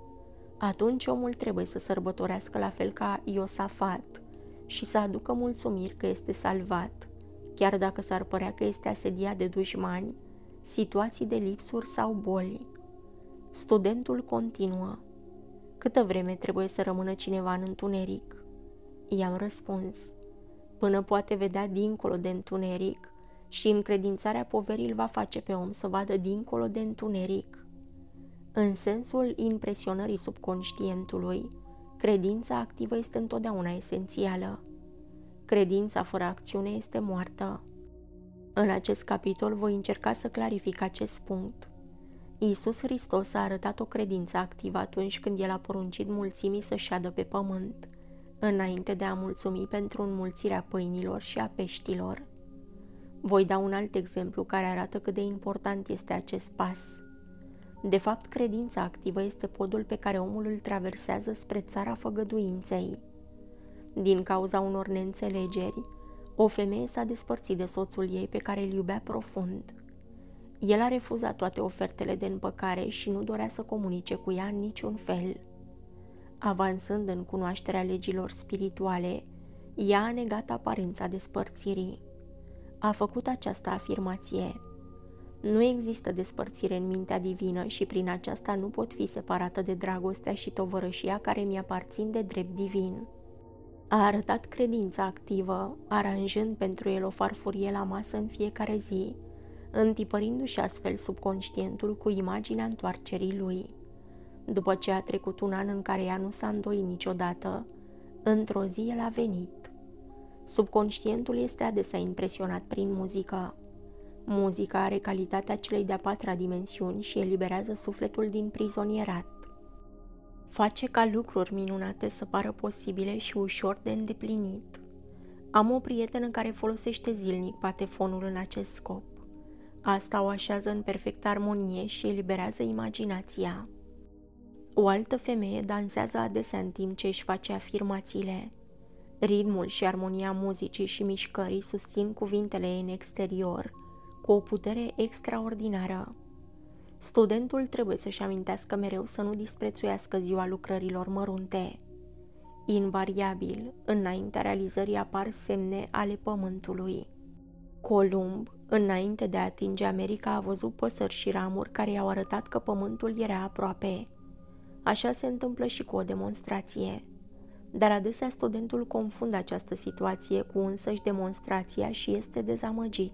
Atunci omul trebuie să sărbătorească la fel ca Iosafat și să aducă mulțumiri că este salvat, chiar dacă s-ar părea că este asediat de dușmani, situații de lipsuri sau boli. Studentul continuă. Câtă vreme trebuie să rămână cineva în întuneric? I-am răspuns. Până poate vedea dincolo de întuneric și încredințarea poverii îl va face pe om să vadă dincolo de întuneric. În sensul impresionării subconștientului, credința activă este întotdeauna esențială. Credința fără acțiune este moartă. În acest capitol voi încerca să clarific acest punct. Iisus Hristos a arătat o credință activă atunci când El a poruncit mulțimii să șadă pe pământ, înainte de a mulțumi pentru înmulțirea pâinilor și a peștilor. Voi da un alt exemplu care arată cât de important este acest pas. De fapt, credința activă este podul pe care omul îl traversează spre țara făgăduinței. Din cauza unor neînțelegeri, o femeie s-a despărțit de soțul ei pe care îl iubea profund. El a refuzat toate ofertele de împăcare și nu dorea să comunice cu ea în niciun fel. Avansând în cunoașterea legilor spirituale, ea a negat aparența despărțirii. A făcut această afirmație: nu există despărțire în mintea divină și prin aceasta nu pot fi separată de dragostea și tovărășia care mi-aparțin de drept divin. A arătat credința activă, aranjând pentru el o farfurie la masă în fiecare zi, întipărindu-și astfel subconștientul cu imaginea întoarcerii lui. După ce a trecut un an în care ea nu s-a îndoit niciodată, într-o zi el a venit. Subconștientul este adesea impresionat prin muzică. Muzica are calitatea celei de-a patra dimensiuni și eliberează sufletul din prizonierat. Face ca lucruri minunate să pară posibile și ușor de îndeplinit. Am o prietenă care folosește zilnic patefonul în acest scop. Asta o așează în perfectă armonie și eliberează imaginația. O altă femeie dansează adesea în timp ce își face afirmațiile. Ritmul și armonia muzicii și mișcării susțin cuvintele ei în exterior, cu o putere extraordinară. Studentul trebuie să-și amintească mereu să nu disprețuiască ziua lucrărilor mărunte. Invariabil, înaintea realizării apar semne ale pământului. Columb, înainte de a atinge America, a văzut păsări și ramuri care i-au arătat că pământul era aproape. Așa se întâmplă și cu o demonstrație. Dar adesea studentul confundă această situație cu însăși demonstrația și este dezamăgit.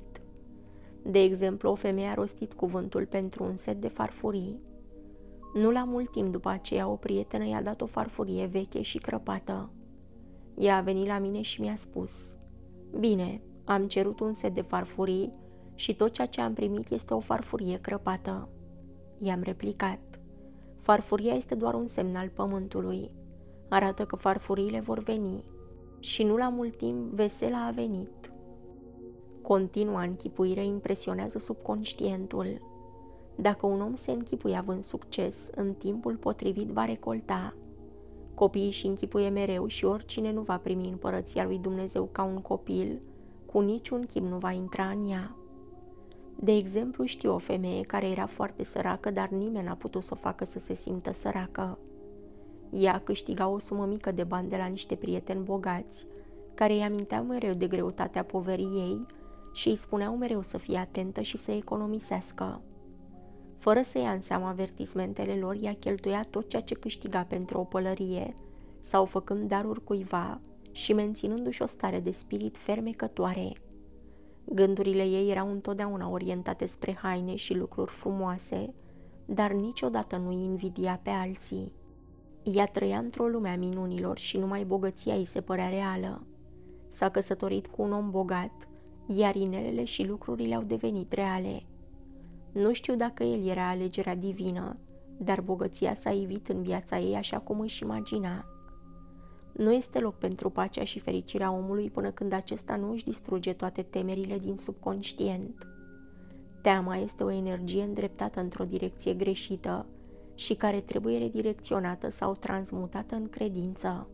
De exemplu, o femeie a rostit cuvântul pentru un set de farfurii. Nu la mult timp după aceea, o prietenă i-a dat o farfurie veche și crăpată. Ea a venit la mine și mi-a spus: bine, am cerut un set de farfurii și tot ceea ce am primit este o farfurie crăpată. I-am replicat: farfuria este doar un semn al pământului. Arată că farfuriile vor veni. Și nu la mult timp, vesela a venit. Continua închipuire impresionează subconștientul. Dacă un om se închipuie având succes, în timpul potrivit va recolta. Copiii își închipuie mereu și oricine nu va primi împărăția lui Dumnezeu ca un copil, cu niciun chip nu va intra în ea. De exemplu, știu o femeie care era foarte săracă, dar nimeni n-a putut să o facă să se simtă săracă. Ea câștiga o sumă mică de bani de la niște prieteni bogați, care îi aminteau mereu de greutatea poverii ei și îi spuneau mereu să fie atentă și să economisească. Fără să ia în seamă avertismentele lor, ea cheltuia tot ceea ce câștiga pentru o pălărie sau făcând daruri cuiva și menținându-și o stare de spirit fermecătoare. Gândurile ei erau întotdeauna orientate spre haine și lucruri frumoase, dar niciodată nu îi invidia pe alții. Ea trăia într-o lume a minunilor și numai bogăția îi se părea reală. S-a căsătorit cu un om bogat, iar inelele și lucrurile au devenit reale. Nu știu dacă el era alegerea divină, dar bogăția s-a ivit în viața ei așa cum își imagina. Nu este loc pentru pacea și fericirea omului până când acesta nu își distruge toate temerile din subconștient. Teama este o energie îndreptată într-o direcție greșită și care trebuie redirecționată sau transmutată în credință.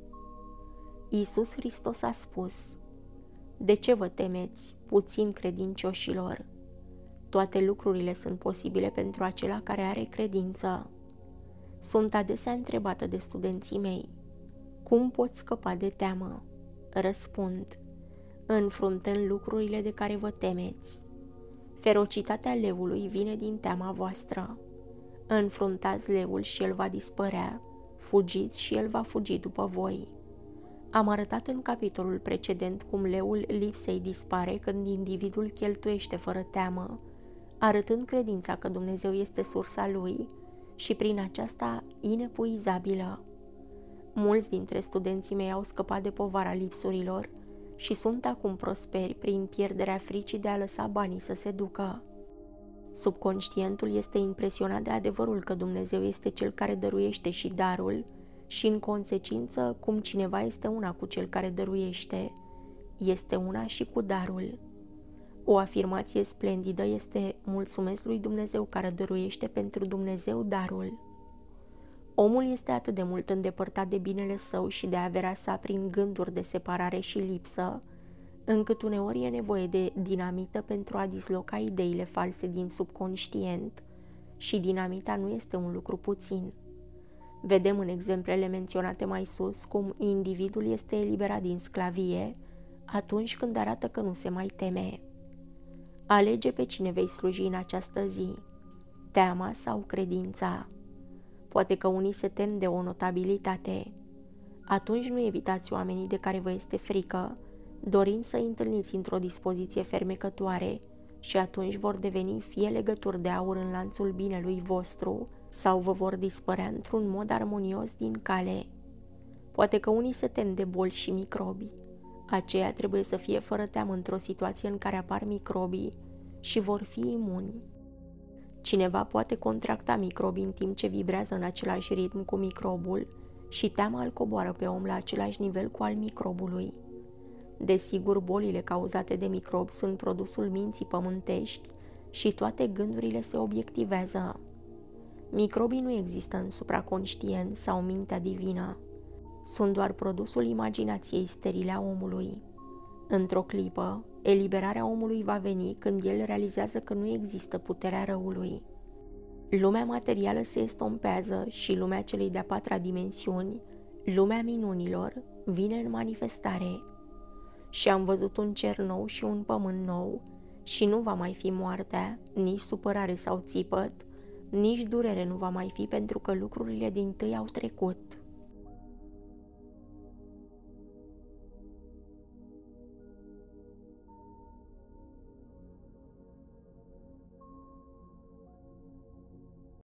Iisus Hristos a spus: „De ce vă temeți, puțin credincioșilor? Toate lucrurile sunt posibile pentru acela care are credință.” Sunt adesea întrebată de studenții mei: „Cum pot scăpa de teamă?” Răspund: înfruntând lucrurile de care vă temeți. Ferocitatea leului vine din teama voastră. Înfruntați leul și el va dispărea, fugiți și el va fugi după voi. Am arătat în capitolul precedent cum leul lipsei dispare când individul cheltuiește fără teamă, arătând credința că Dumnezeu este sursa lui și prin aceasta inepuizabilă. Mulți dintre studenții mei au scăpat de povara lipsurilor și sunt acum prosperi prin pierderea fricii de a lăsa banii să se ducă. Subconștientul este impresionat de adevărul că Dumnezeu este Cel care dăruiește și darul și, în consecință, cum cineva este una cu Cel care dăruiește, este una și cu darul. O afirmație splendidă este: mulțumesc lui Dumnezeu care dăruiește pentru Dumnezeu darul. Omul este atât de mult îndepărtat de binele său și de averea sa prin gânduri de separare și lipsă, încât uneori e nevoie de dinamită pentru a disloca ideile false din subconștient, și dinamita nu este un lucru puțin. Vedem în exemplele menționate mai sus cum individul este eliberat din sclavie atunci când arată că nu se mai teme. Alege pe cine vei sluji în această zi, teama sau credința. Poate că unii se tem de o notabilitate. Atunci nu evitați oamenii de care vă este frică, dorind să îi întâlniți într-o dispoziție fermecătoare, și atunci vor deveni fie legături de aur în lanțul binelui vostru, sau vă vor dispărea într-un mod armonios din cale. Poate că unii se tem de boli și microbi. Aceia trebuie să fie fără teamă într-o situație în care apar microbii și vor fi imuni. Cineva poate contracta microbii în timp ce vibrează în același ritm cu microbul și teama îl coboară pe om la același nivel cu al microbului. Desigur, bolile cauzate de microb sunt produsul minții pământești și toate gândurile se obiectivează. Microbii nu există în supraconștient sau mintea divină. Sunt doar produsul imaginației sterile a omului. Într-o clipă, eliberarea omului va veni când el realizează că nu există puterea răului. Lumea materială se estompează și lumea celei de-a patra dimensiuni, lumea minunilor, vine în manifestare. Și am văzut un cer nou și un pământ nou, și nu va mai fi moartea, nici supărare sau țipăt, nici durere nu va mai fi, pentru că lucrurile dintâi au trecut.